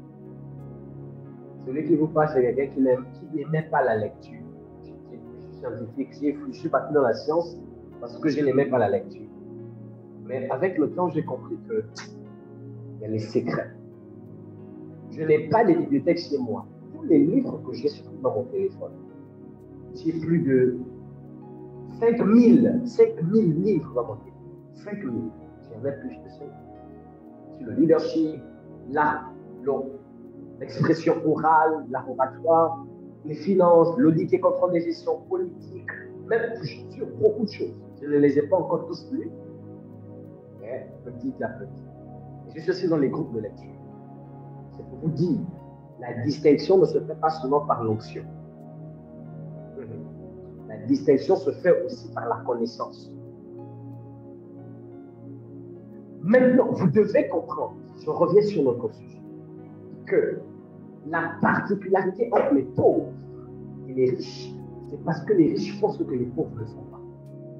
Celui qui vous parle, c'est quelqu'un qui n'aimait pas la lecture. Je suis scientifique, je suis parti dans la science parce que je n'aimais pas la lecture. Mais avec le temps, j'ai compris que il y a les secrets. Je n'ai pas de bibliothèque chez moi. Tous les livres que j'ai surtout dans mon téléphone, j'ai plus de 5000 livres dans mon téléphone. 5000. J'avais plus de ça. Sur le leadership, l'art, l'expression orale, l'art oratoire, les finances, l'audit et contrôle des gestions politiques, même sur beaucoup de choses. Je ne les ai pas encore tous lus, mais petit à petit. Et je suis aussi dans les groupes de lecture. C'est pour vous dire, la distinction ne se fait pas seulement par l'onction. La distinction se fait aussi par la connaissance. Maintenant, vous devez comprendre, je reviens sur notre sujet, que la particularité entre les pauvres et les riches, c'est parce que les riches font ce que les pauvres ne font pas.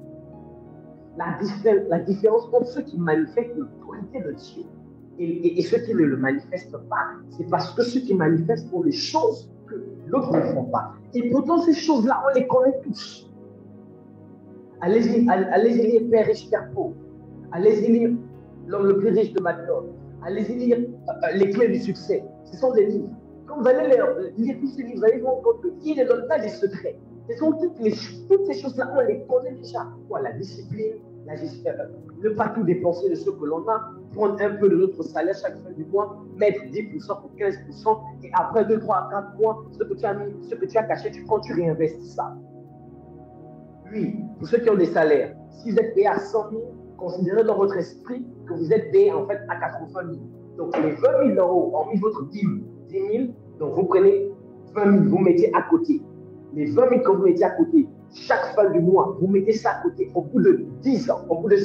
La différence entre ceux qui manifestent l'autorité de Dieu et ceux qui ne le manifestent pas, c'est parce que ceux qui manifestent font des choses que d'autres ne font pas. Et pourtant, ces choses-là, on les connaît tous. Allez-y lire Père riche, Père pauvre. Allez-y lire L'homme le plus riche de Babylone. Allez-y lire Les clés du succès. Ce sont des livres. Quand vous allez lire tous ces livres, vous allez vous rendre compte qu'il ne donne pas des secrets. Ce sont toutes ces choses-là, on les connaît déjà. Quoi, la discipline, la gestion, ne pas tout dépenser de ce que l'on a, prendre un peu de notre salaire chaque fin du mois, mettre 10% ou 15%, et après 2, 3, 4 mois, ce que tu as caché, tu prends, tu réinvestis ça. Oui, pour ceux qui ont des salaires, si vous êtes payé à 100 000, considérez dans votre esprit que vous êtes payé en fait à 80 000. Donc les 20 000 euros ont mis votre 10 000, donc vous prenez 20 000, vous mettez à côté. Les 20 000 que vous mettez à côté, chaque fin du mois, vous mettez ça à côté. Au bout de 10 ans, au bout de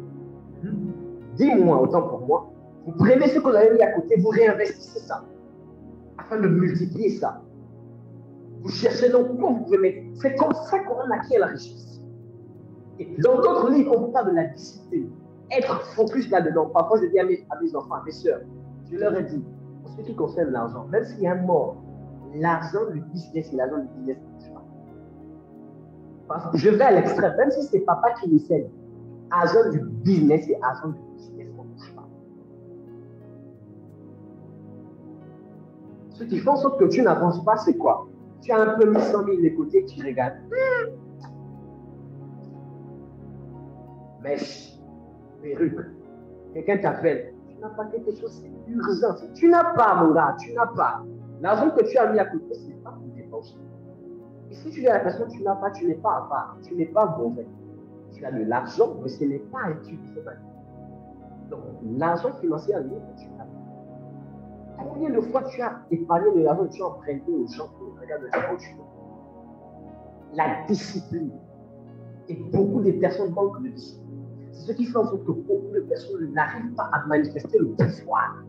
10 mois, autant pour moi, vous prenez ce que vous avez mis à côté, vous réinvestissez ça, afin de multiplier ça. Vous cherchez donc quoi vous pouvez mettre. C'est comme ça qu'on acquiert la richesse. Et dans d'autres livres, on parle de la discipline. Être focus là-dedans. Parfois, je dis à mes enfants, à mes soeurs, je leur ai dit, en ce qui concerne l'argent, même s'il y a un mort, l'argent du business et l'argent du business ne touche pas. Parce que je vais à l'extrême, même si c'est papa qui décède, argent du business et argent du business ne touche pas. Ce qui fait en sorte que tu n'avances pas, c'est quoi? Tu as un peu mis 100 000 de côté, tu regardes. Mèche, perruque, quelqu'un t'appelle. Tu n'as pas quelque chose, c'est urgent. Tu n'as pas, Moura, tu n'as pas. L'argent que tu as mis à côté, ce n'est pas pour dépenser. Et si tu dis à la personne, tu n'as pas, tu n'es pas à part. Tu n'es pas mauvais. Tu as de l'argent, mais ce n'est pas utilisé. Donc, l'argent financier à lui, tu as. Combien de fois tu as épargné de l'argent que tu as emprunté aux gens pour regarder le tu veux? La discipline. Et beaucoup de personnes manquent de discipline. C'est ce qui fait en sorte que beaucoup de personnes n'arrivent pas à manifester le pouvoir.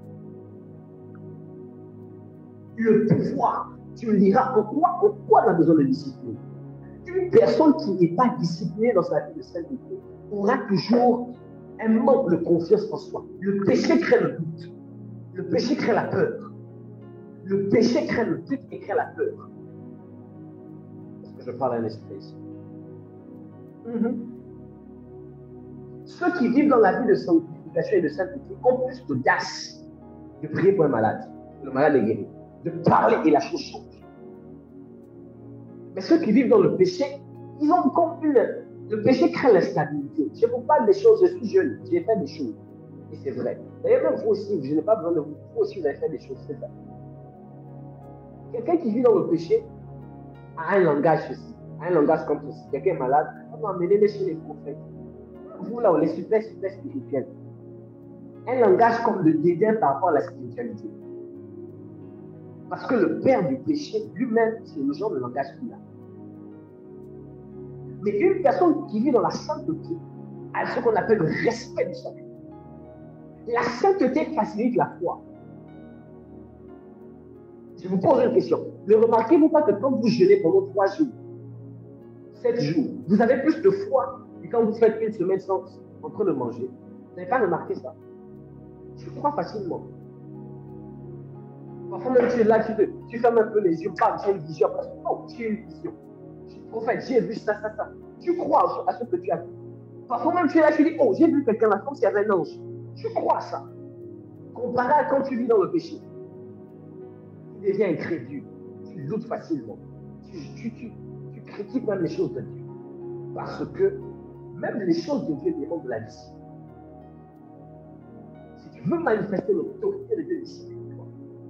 Le pouvoir, tu me diras en quoi on a besoin de discipline. Une personne qui n'est pas disciplinée dans sa vie de sainteté aura toujours un manque de confiance en soi. Le péché crée le doute. Le péché crée la peur. Le péché crée le doute et crée la peur. Est-ce que je parle à un esprit ici? Ceux qui vivent dans la vie de sanctification et de sainteté ont plus d'audace de prier pour un malade. Le malade est guéri. De parler et la chose change. Mais ceux qui vivent dans le péché, ils ont comme le péché crée l'instabilité. Je vous parle des choses, je suis jeune, j'ai fait des choses. Et c'est vrai. D'ailleurs, même vous aussi, je n'ai pas besoin de vous. Vous aussi, vous avez fait des choses, c'est vrai. Quelqu'un qui vit dans le péché a un langage ceci, a un langage comme ceci. Quelqu'un est malade, on va emmener chez les prophètes. Vous là, les super spirituels. Un langage comme de dédain par rapport à la spiritualité. Parce que le père du péché, lui-même, c'est le genre de langage qu'il a. Mais une personne qui vit dans la sainteté a ce qu'on appelle le respect du salut. La sainteté facilite la foi. Je vous pose une question. Ne remarquez-vous pas que quand vous jeûnez pendant 3 jours, 7 jours, vous avez plus de foi que quand vous faites une semaine en train de manger? Vous n'avez pas remarqué ça? Je crois facilement. Parfois même tu es là, tu fermes un peu les yeux, j'ai une vision. Non, tu as une vision. Je suis prophète, j'ai vu ça. Tu crois à ce que tu as vu. Parfois même tu es là, tu dis, oh, j'ai vu quelqu'un là, comme s'il y avait un ange. Tu crois à ça. Comparé à quand tu vis dans le péché. Tu deviens incrédule. Tu doutes facilement. Tu critiques même les choses de Dieu. Parce que même les choses de Dieu dépendent de la discipline. Si tu veux manifester l'autorité de Dieu, discipline-toi.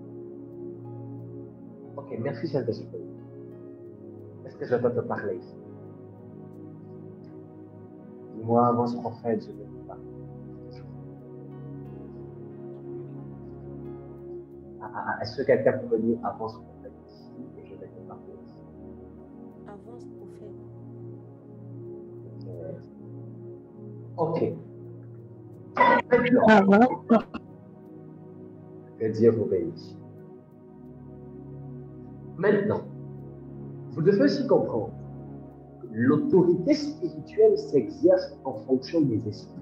Ok, merci Saint-Esprit. Est-ce que je dois te parler ici? Dis-moi, avance prophète, je vais te parler. Est-ce que quelqu'un peut me dire avance prophète ici et je vais te parler ici? Avance prophète. Ok. Maintenant, que Dieu vous bénisse. Maintenant, vous devez aussi comprendre que l'autorité spirituelle s'exerce en fonction des esprits.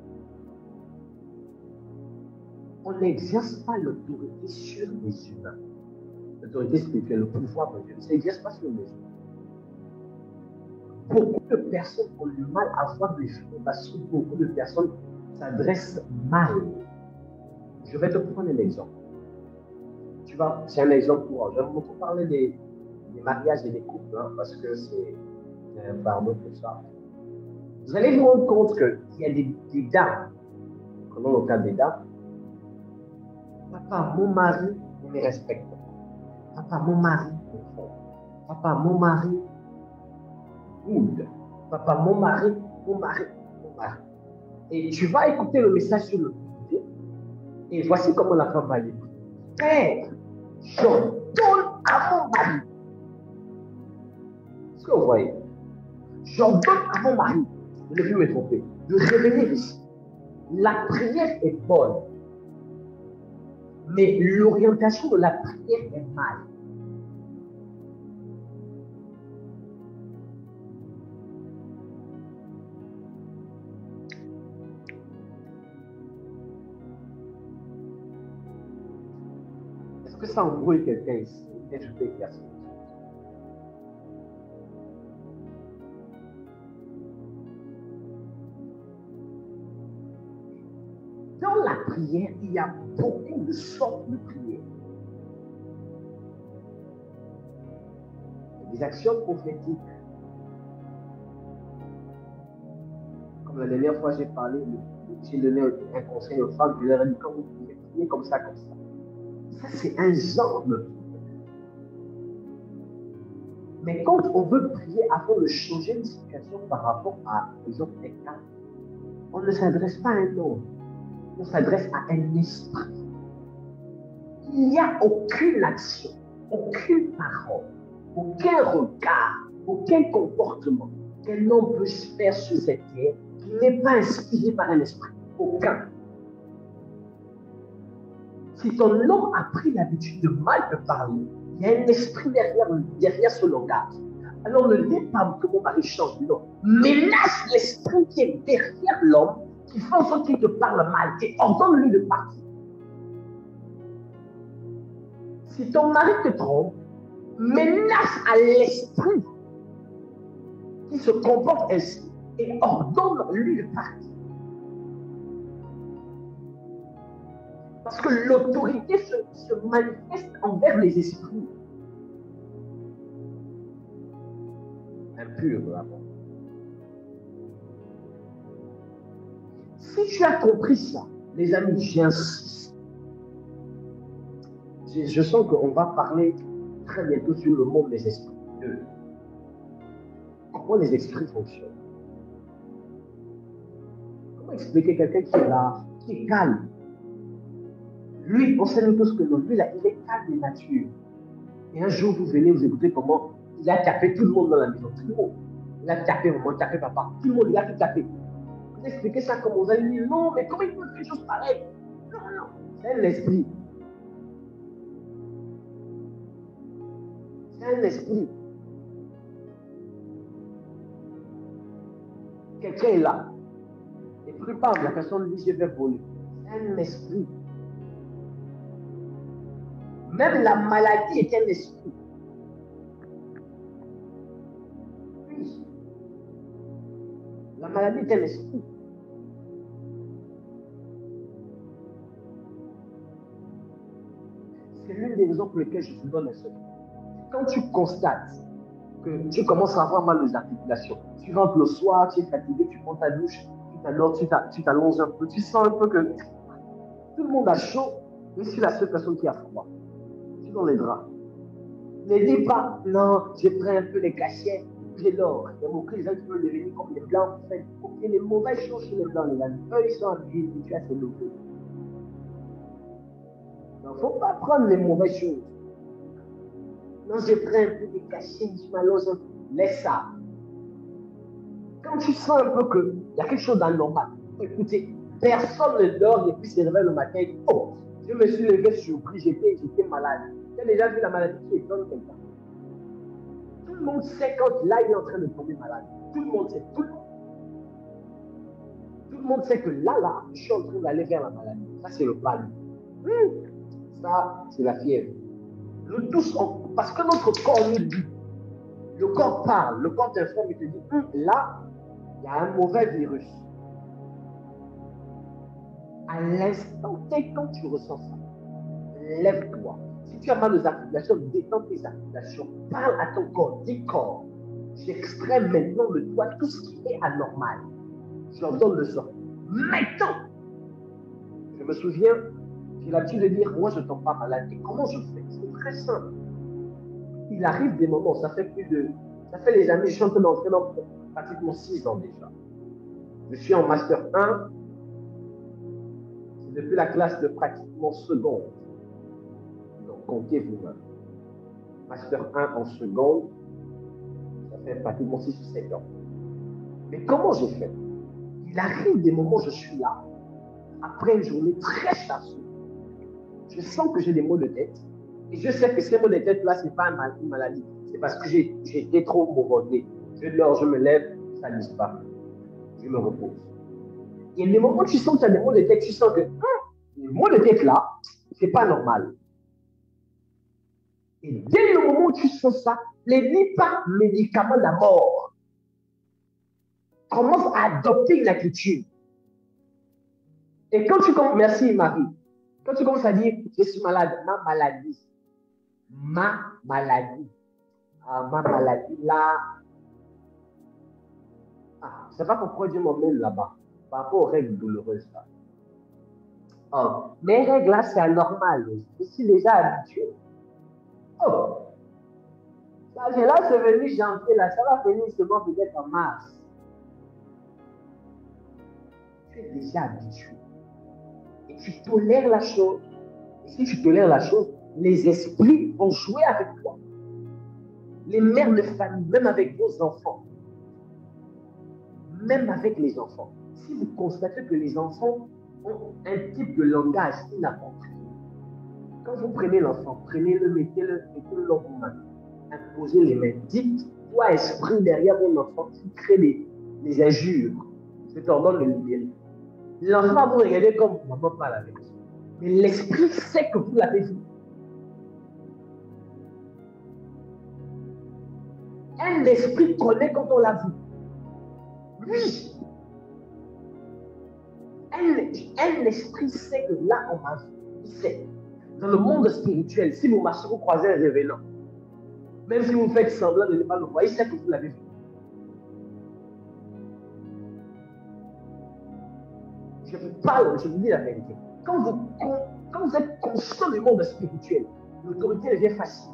On n'exerce pas l'autorité sur les humains. L'autorité spirituelle, le pouvoir de Dieu ne s'exerce pas sur les humains. Beaucoup de personnes ont du mal à voir les choses parce que beaucoup de personnes s'adressent mal. Je vais te prendre un exemple. C'est un exemple pour. Je vais beaucoup parler des mariages et des couples, hein, parce que c'est pardon pour ça. Vous allez vous rendre compte qu'il y a des dames, prenons le cas des dames. Papa, mon mari ne me respecte pas. Papa, mon mari me trompe. Papa, mon mari boude. Papa, mon mari. Et tu vas écouter le message sur le vidéo. Et voici comment la femme va l'écouter. Père, j'ordonne à mon mari. Est-ce que vous voyez? J'ordonne à mon mari de ne plus me tromper, de revenir ici. La prière est bonne, mais l'orientation de la prière est mal. Est-ce que ça embrouille quelqu'un ici? Et je peux éclaircir. Dans la prière, il y a beaucoup de sortes de prières. Des actions prophétiques. Comme la dernière fois, j'ai parlé, j'ai donné un conseil aux femmes, je leur ai dit, quand vous pouvez prier comme ça. Ça, c'est un genre de prière. Mais quand on veut prier afin de changer une situation par rapport à, par exemple, un cas, on ne s'adresse pas à un homme. On s'adresse à un esprit. Il n'y a aucune action, aucune parole, aucun regard, aucun comportement qu'un homme peut faire sur cette terre qui n'est pas inspiré par un esprit. Aucun. Si ton homme a pris l'habitude de mal te parler, il y a un esprit derrière ce langage. Alors ne dis pas que mon mari change, non. Menace l'esprit qui est derrière l'homme, qui fait en sorte qu'il te parle mal, et ordonne-lui de partir. Si ton mari te trompe, menace à l'esprit qui se comporte ainsi et ordonne-lui de partir. Parce que l'autorité se manifeste envers les esprits. Impurs, là-bas. Si tu as compris ça, les amis, j'insiste. Je sens qu'on va parler très bientôt sur le monde des esprits. Comment les esprits fonctionnent. Comment expliquer quelqu'un qui est là, qui est calme. Lui, on sait tous que lui, là, il est calme de nature. Et un jour, vous venez vous écouter comment il a tapé tout le monde dans la maison. Tout le monde. Il a tapé maman, tapé papa. Tout le monde, il a tout tapé. Vous expliquez ça comme vous allez dire, non, mais comment il peut faire des choses pareilles? Non, non, c'est un esprit. C'est un esprit. Quelqu'un est là. Et plus tard, la personne dit, je vais voler. C'est un esprit. Même la maladie est un esprit. Oui. La maladie est un esprit. C'est l'une des raisons pour lesquelles je te donne un secret. Quand tu constates que tu commences à avoir mal aux articulations, tu rentres le soir, tu es fatigué, tu prends ta douche, tu t'allonges un peu, tu sens un peu que tout le monde a chaud, mais je suis la seule personne qui a froid. Tu es dans les draps. Ne dis pas, non, j'ai pris un peu les cachets, j'ai l'or. Il y a beaucoup de gens qui veulent devenir comme les blancs. En fait, il y a les mauvaises choses chez les blancs, les amis. Eux, ils sont habillés, tu as ces locaux. Il ne faut pas prendre les mauvaises choses. Non, j'ai pris un peu des cachets, je m'allonge un peu. Laisse ça. Quand tu sens un peu qu'il y a quelque chose d'anormal, écoutez, personne ne dort et puis se réveille le matin et dit, oh, je me suis levé surpris, j'étais malade. Tu as déjà vu la maladie qui étonne quelqu'un? Tout le monde sait quand là, il est en train de tomber malade. Tout le monde sait, tout le monde sait que là, je suis en train d'aller vers la maladie. Ça, c'est le palud. Ça, c'est la fièvre. Nous tous, parce que notre corps nous dit, le corps parle, le corps t'informe et te dit, là, il y a un mauvais virus. À l'instant T, quand tu ressens ça, lève-toi. Si tu as mal aux articulations, détends tes articulations. Parle à ton corps, dis corps. J'extrais maintenant de toi tout ce qui est anormal. Je leur donne le sort. Maintenant, je me souviens, j'ai l'habitude de dire, moi je ne tombe pas malade. Et comment je fais? C'est très simple. Il arrive des moments, ça fait les années, je suis en train d'entrer dans pratiquement 6 ans déjà. Je suis en Master 1, c'est depuis la classe de pratiquement seconde. Donc, comptez vous-même. Master 1 en seconde, ça fait pratiquement 6 ou 7 ans. Mais comment j'ai fait? Il arrive des moments où je suis là, après une journée très chargée. Je sens que j'ai des maux de tête. Et je sais que ces maux de tête-là, ce n'est pas une maladie. C'est parce que j'ai été trop mauvais. Je dors, je me lève, ça disparaît. Je me repose. Il y a des moments où tu sens que tu as des maux de tête, tu sens que les maux de tête-là, ce n'est pas normal. Et dès le moment où tu sens ça, ne dis pas médicament d'abord. Commence à adopter une attitude. Et quand tu commences, merci Marie, quand tu commences à dire, je suis malade, ma maladie, ma maladie là, je ne sais pas pourquoi Dieu m'emmène là-bas, par rapport aux règles douloureuses là. Oh, mes règles là, c'est anormal, je suis déjà habitué. Oh, là, c'est venu janvier là, ça va venir seulement peut-être en mars. Tu es déjà habitué. tu tolères la chose. Et si tu tolères la chose, les esprits vont jouer avec toi. Les mères de famille, même avec vos enfants, même avec les enfants, si vous constatez que les enfants ont un type de langage inapproprié, quand vous prenez l'enfant, prenez-le, mettez-le dans vos mains, imposez les mains, dites, toi esprit derrière mon enfant, tu crées des injures, je t'ordonne de le libérer. L'enfant va vous regarder comme maman parle avec vous. Mais l'esprit sait que vous l'avez vu. Un esprit connaît quand on l'a vu. Oui. Un esprit sait que là, on m'a vu. Il sait. Dans le monde spirituel, si vous marchez, vous croisez un révélant. Même si vous faites semblant de ne pas le voir, il sait que vous l'avez vu. Je vous parle, je vous dis la vérité. Quand vous êtes conscient du monde spirituel, l'autorité devient facile.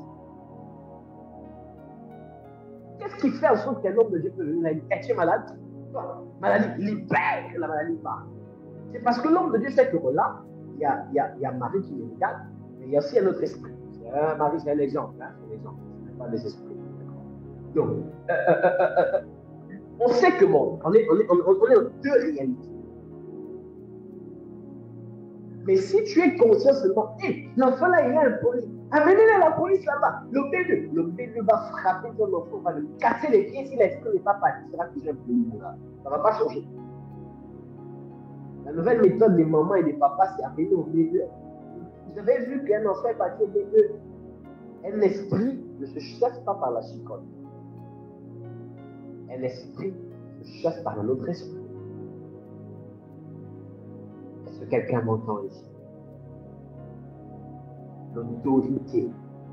Qu'est-ce qui fait en sorte qu'un homme de Dieu peut venir dire, tu es malade? Toi, maladie, libère que la maladie part. C'est parce que l'homme de Dieu sait que là, il y a Marie qui le regarde, mais il y a aussi un autre esprit. Marie, c'est un exemple, hein, c'est un exemple, ce n'est pas des esprits. Donc, on sait que bon, on est en deux réalités. Mais si tu es conscient seulement, l'enfant là, il a un problème. Amenez-le à la police là-bas. Le B2 va frapper ton enfant, va le casser les pieds si l'esprit n'est pas parti. Il sera toujours un problème là. Ça ne va pas changer. La nouvelle méthode des mamans et des papas, c'est amener au B2. Vous avez vu qu'un enfant est parti au B2. Un esprit ne se chasse pas par la chicotte. Un esprit se chasse par un autre esprit. Est-ce que quelqu'un m'entend ici? L'autorité.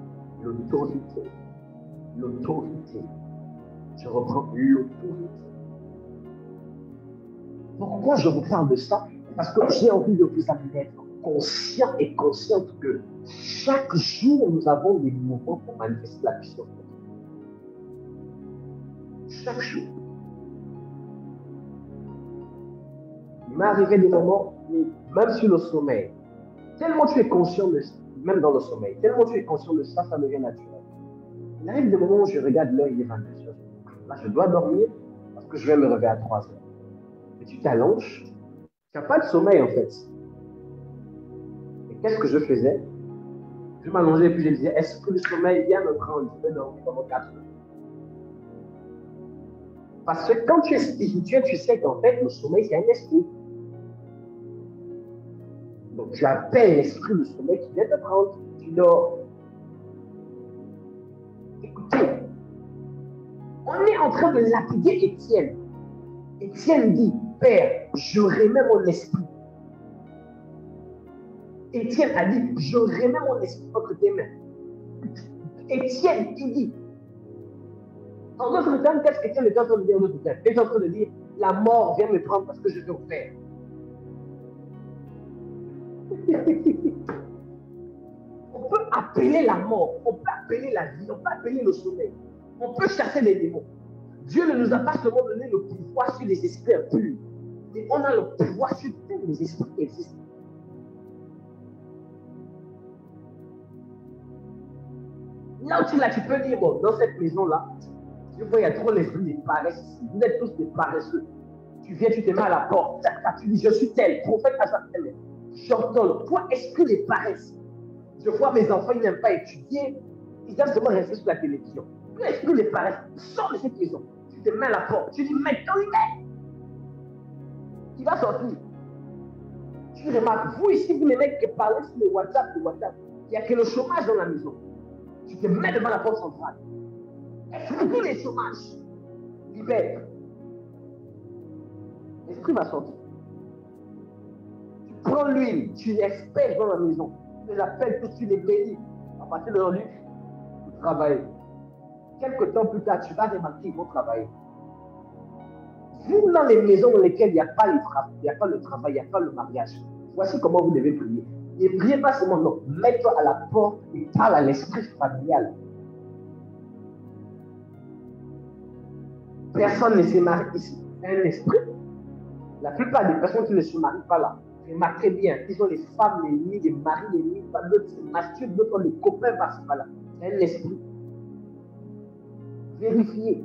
Je reprends l'autorité. Pourquoi je vous parle de ça? Parce que j'ai envie de vous amener à être conscient et consciente que chaque jour, nous avons des mouvements pour manifester la puissance de Dieu. Chaque jour. Il m'est arrivé des moments où, même sur le sommeil, tellement tu es conscient de ça, même dans le sommeil, tellement tu es conscient de ça, ça devient naturel. Il arrive des moments où je regarde l'heure, il est 22h. Là, je dois dormir parce que je vais me réveiller à 3h. Et tu t'allonges, tu n'as pas de sommeil en fait. Et qu'est-ce que je faisais? Je m'allongeais et puis je disais, est-ce que le sommeil vient me prendre? Je vais dormir pendant 4 heures. Parce que quand tu es spirituel, tu sais qu'en fait, le sommeil, c'est un esprit. Donc, tu appelles l'esprit du sommeil qui vient te prendre. Tu dors. Écoutez, on est en train de lapider Étienne. Étienne dit, Père, je remets mon esprit. Étienne a dit, je remets mon esprit entre tes mains. Étienne, il dit, en d'autres termes, qu'est-ce qu'Étienne est en train de dire en d'autres termes? Il est en train de dire, la mort vient me prendre parce que je veux faire. On peut appeler la mort, on peut appeler la vie, on peut appeler le sommeil, on peut chasser les démons. Dieu ne nous a pas seulement donné le pouvoir sur les esprits impurs, mais on a le pouvoir sur tous les esprits qui existent. Là où tu peux dire, bon, dans cette maison-là, je vois, il y a trop l'esprit des paresses ici. Vous êtes tous des paresseux. Tu viens, tu te mets à la porte, tu dis, je suis tel, prophète Hassan. J'entends, toi, esprit des paresses. Je vois mes enfants, ils n'aiment pas étudier, ils aiment seulement rester sur la télévision. Toi, esprit des paresses, sors de cette maison. Tu te mets à la porte, tu dis, maintenant, il va sortir. Tu remarques, vous ici, vous les mecs qui parlez sur le WhatsApp, il n'y a que le chômage dans la maison. Tu te mets devant la porte centrale. Exclue les chômages. Libère. L'esprit va sortir. Tu prends l'huile, tu l'espèces dans la maison. Tu les appelles tout de suite les bénis. À partir de l'aujourd'hui, vous travaillez. Quelque temps plus tard, tu vas remarquer qu'ils vont travailler. Vous, dans les maisons dans lesquelles il n'y a pas le travail, il n'y a pas le mariage, voici comment vous devez prier. Ne priez pas seulement, non. Mets-toi à la porte et parle à l'esprit familial. Personne ne se marie ici. C'est un esprit. La plupart des personnes qui ne se marient pas là, Remarquez bien, ils ont les femmes l'ennemi, les maris l'ennemi, d'autres se masturbent, d'autres ont les copains par-ci par-là. C'est un esprit. Vérifiez.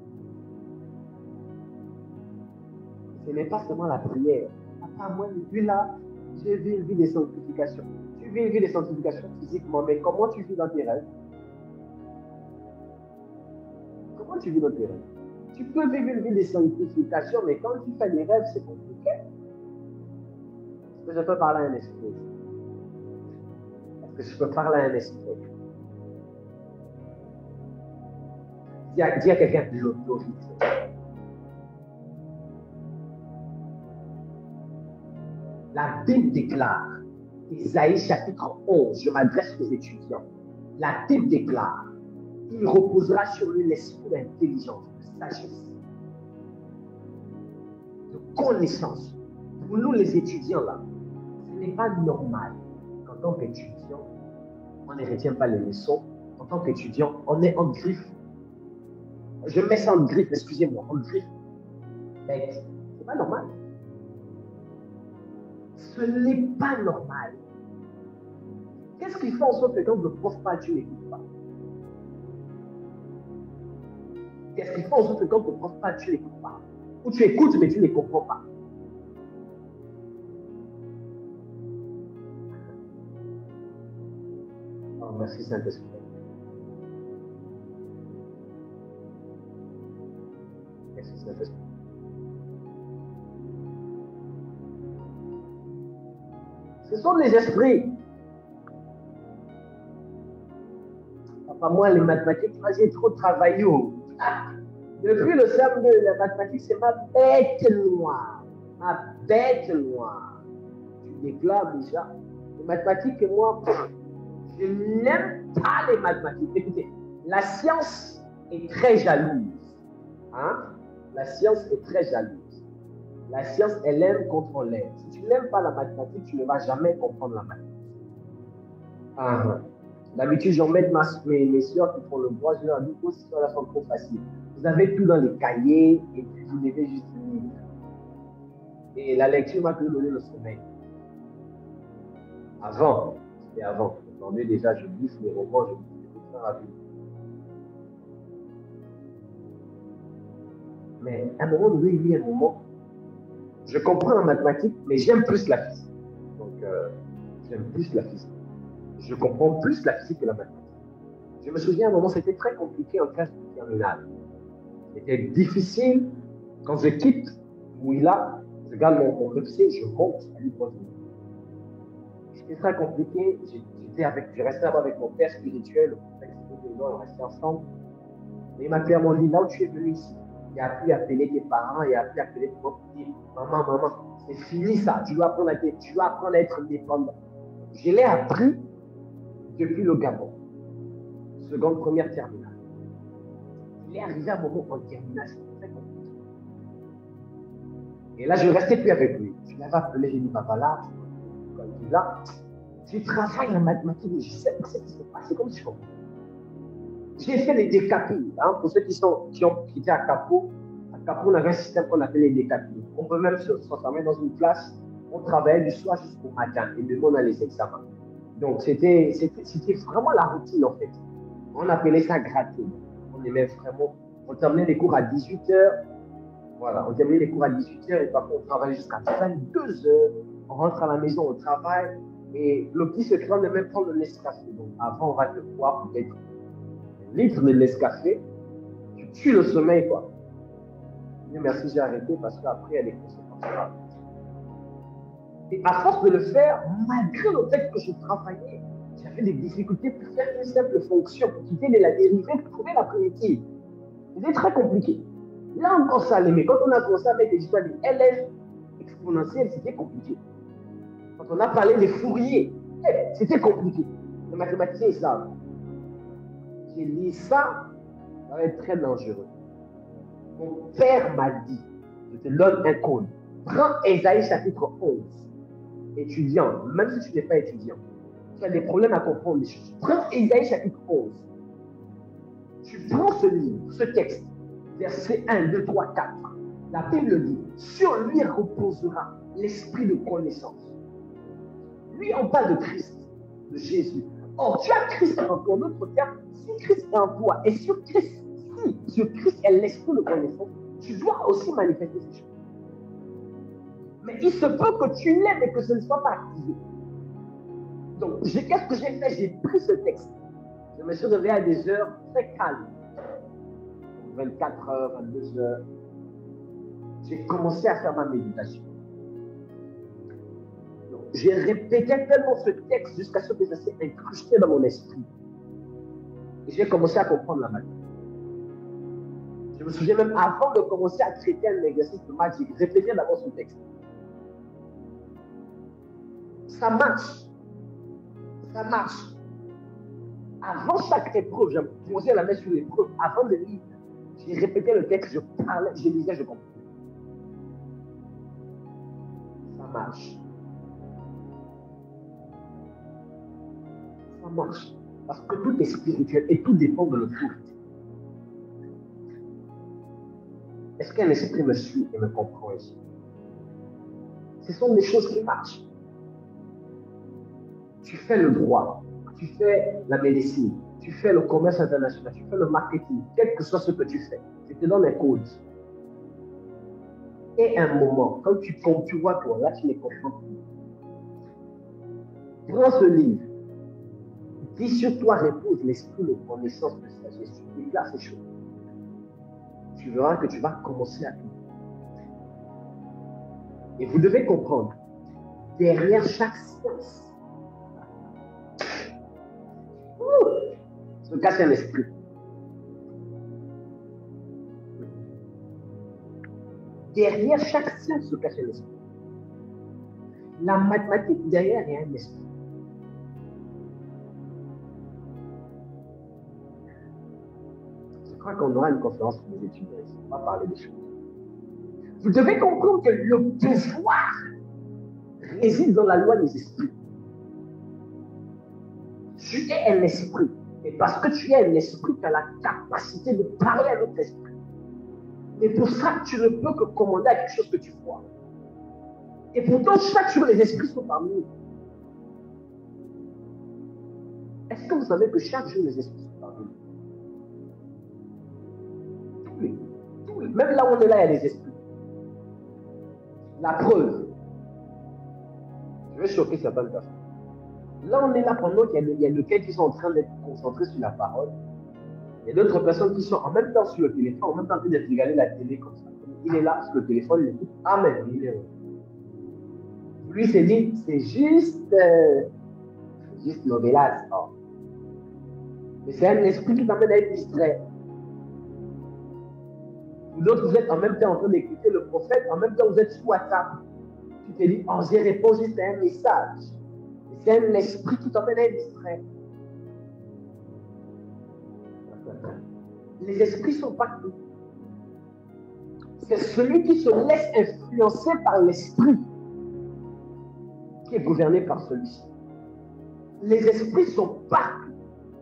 Ce n'est pas seulement la prière. Papa, moi, depuis là, j'ai vu une vie de sanctification. Tu vis une vie de sanctification physiquement, mais comment tu vis dans tes rêves? Comment tu vis dans tes rêves? Tu peux vivre une vie de sanctification, mais quand tu fais des rêves, c'est compliqué. Est-ce que je peux parler à un esprit? Est-ce que je peux parler à un esprit? Dis à quelqu'un de l'autorité. La Bible déclare, Isaïe chapitre 11, je m'adresse aux étudiants. La Bible déclare, il reposera sur lui l'esprit d'intelligence, de sagesse, de connaissance. Pour nous, les étudiants, là, ce n'est pas normal qu'en tant qu'étudiant, on ne retient pas les leçons. En tant qu'étudiant, on est en griffe. Je mets ça en griffe, excusez-moi, en griffe. Mais ce n'est pas normal. Ce n'est pas normal. Qu'est-ce qui fait en sorte que quand le prof parle, tu n'écoutes pas? Qu'est-ce qui fait en sorte que quand le prof parle, tu n'écoutes pas? Ou tu écoutes, mais tu ne comprends pas? Oh, merci Saint-Esprit. Merci Saint-Esprit. Ce sont les esprits. Papa, moi, les mathématiques, j'ai trop travaillé. Depuis le CM2, la mathématique, c'est ma bête noire. Ma bête noire. Tu déclares déjà. Les mathématiques, moi, je n'aime pas les mathématiques. Écoutez, la science est très jalouse. Hein? La science est très jalouse. La science, elle aime quand on l'aime. Si tu n'aimes pas la mathématique, tu ne vas jamais comprendre la mathématique. D'habitude, j'emmène mes soeurs qui font le droit, je leur dis que ces histoires-là sont trop faciles. Vous avez tout dans les cahiers et puis vous devez juste lire. Et la lecture m'a toujours donné le sommeil. Avant, c'était avant. Aujourd'hui, déjà, je lis les romans, je lis des trucs très rapides. Mais à un moment donné, il y a un moment, je comprends la mathématique, mais j'aime plus la physique. Donc, j'aime plus la physique. Je comprends plus la physique que la mathématique. Je me souviens à un moment, c'était très compliqué en classe de terminale. C'était difficile. Quand je quitte Mouila, je garde mon PC, je monte à l'hypothèse. C'était très compliqué. Je restais avec mon père spirituel, on restait ensemble. Et il m'a clairement dit, là où tu es venu ici, il a pu appeler tes parents, il a pu appeler tes parents, maman, c'est fini ça, tu dois apprendre à être indépendant. Je l'ai appris depuis le Gabon, seconde, première, terminale. Il est arrivé à un moment en terminale, c'était très compliqué. Et là, je ne restais plus avec lui. Je l'avais appelé, j'ai dit, papa, là, quand il est là, tu travailles en mathématiques, je sais ce qui s'est passé, comme je comprends. J'ai fait les décapis. Hein, pour ceux qui étaient à Capo, on avait un système qu'on appelait les décapis. On peut même s'enfermer dans une classe, on travaillait du soir jusqu'au matin et demain on a les examens. Donc c'était vraiment la routine en fait. On appelait ça gratter. On aimait vraiment. On terminait les cours à 18h. Voilà, on terminait les cours à 18h et parfois on travaillait jusqu'à 22h. On rentre à la maison, on travaille. Et le petit secret, on aimait prendre le Nescafé. Donc avant, on va te voir peut-être litre de Nescafé. Tu tues le sommeil, quoi. Dieu merci, j'ai arrêté parce qu'après, il y a des conséquences graves. Et à force de le faire, malgré le fait que je travaillais, j'avais des difficultés pour faire une simple fonction, pour quitter la dérivée, pour trouver la primitive. C'était très compliqué. Là encore, ça allait, mais quand on a commencé à mettre des histoires de LF exponentielles, c'était compliqué. Quand on a parlé des Fourier, c'était compliqué. Les mathématiciens, ils savent. J'ai dit ça, ça va être très dangereux. Mon père m'a dit, je te donne un code. Prends Isaïe chapitre 11. Étudiant, même si tu n'es pas étudiant, tu as des problèmes à comprendre les choses. Prends Isaïe chapitre 11. Tu prends ce livre, ce texte, versets 1, 2, 3, 4. La Bible dit, sur lui reposera l'esprit de connaissance. Lui, on parle de Christ, de Jésus. Or, tu as Christ en toi. En d'autres termes, si Christ est en toi et sur Christ, si sur Christ est l'esprit de connaissance, tu dois aussi manifester ces choses. Mais il se peut que tu l'aies et que ce ne soit pas activé. Donc, qu'est-ce que j'ai fait? J'ai pris ce texte. Je me suis réveillé à des heures très calmes. 24 heures, 22 heures. J'ai commencé à faire ma méditation. Donc, j'ai répété tellement ce texte jusqu'à ce que ça s'est incrusté dans mon esprit. Et j'ai commencé à comprendre la maths. Je me souviens même avant de commencer à traiter un exercice de maths, j'ai répété d'abord ce texte. Ça marche. Ça marche. Avant chaque épreuve, je posais la main sur l'épreuve. Avant de lire, j'ai répété le texte, je parlais, je lisais, je comprenais. Ça marche. Ça marche. Parce que tout est spirituel et tout dépend de l'autorité. Est-ce qu'un esprit me suit et me comprend ici? Ce sont des choses qui marchent. Tu fais le droit, tu fais la médecine, tu fais le commerce international, tu fais le marketing, quel que soit ce que tu fais, je te donne un code. Et un moment, quand tu vois toi, là tu les comprends plus. Prends ce livre, dis sur toi repose l'esprit de connaissance de sagesse, tu déclares ces choses. Tu verras que tu vas commencer à tout. Et vous devez comprendre, derrière chaque science, se cache un esprit. Derrière chaque science se cache un esprit. La mathématique, derrière, il y a un esprit. Je crois qu'on aura une conférence pour les étudiants ici. On va parler des choses. Vous devez comprendre que le pouvoir réside dans la loi des esprits. Tu es un esprit. Et parce que tu es un esprit, tu as la capacité de parler à notre esprit. Mais pour ça, tu ne peux que commander à quelque chose que tu vois. Et pourtant, chaque jour, les esprits sont parmi nous. Est-ce que vous savez que chaque jour, les esprits sont parmi nous? Tous les. Même là où on est là, il y a des esprits. La preuve. Je vais choquer certaines personnes. Là, on est là pendant qu'il y a lequel qui sont en train d'être concentrés sur la parole. Il y a d'autres personnes qui sont en même temps sur le téléphone, en même temps en train de regarder la télé comme ça. Il est là sur le téléphone, il écoute. Amen. Il est là. Lui s'est dit, c'est juste Novelas. Oh. Mais c'est un esprit qui t'amène à être distrait. D'autres, vous êtes en même temps en train d'écouter le prophète, en même temps vous êtes sur WhatsApp. Tu te dis, oh, j'ai répondu, c'est un message. C'est un esprit qui t'emmène à être distrait. Les esprits sont partout. C'est celui qui se laisse influencer par l'esprit qui est gouverné par celui-ci. Les esprits sont partout.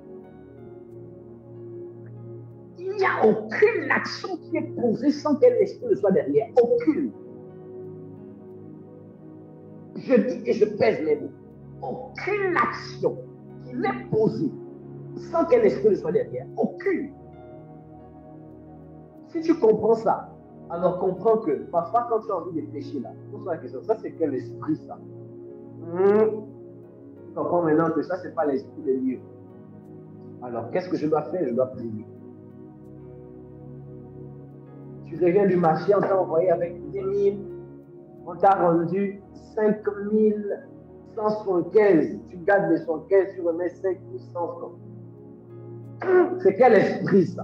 Il n'y a aucune action qui est posée sans qu'un esprit ne soit derrière. Aucune. Je dis et je pèse mes mots. Aucune action qui n'est posée sans qu'un esprit ne soit derrière. Aucune. Si tu comprends ça, alors comprends que parfois quand tu as envie de pécher là, pose la question, ça c'est quel esprit ça? Tu comprends maintenant que ça c'est pas l'esprit de Dieu. Alors qu'est-ce que je dois faire? Je dois prier. Tu reviens du marché, on t'a envoyé avec 10 000, on t'a rendu 5 175, tu gardes les 115, tu remets 5 100 francs. C'est quel esprit ça?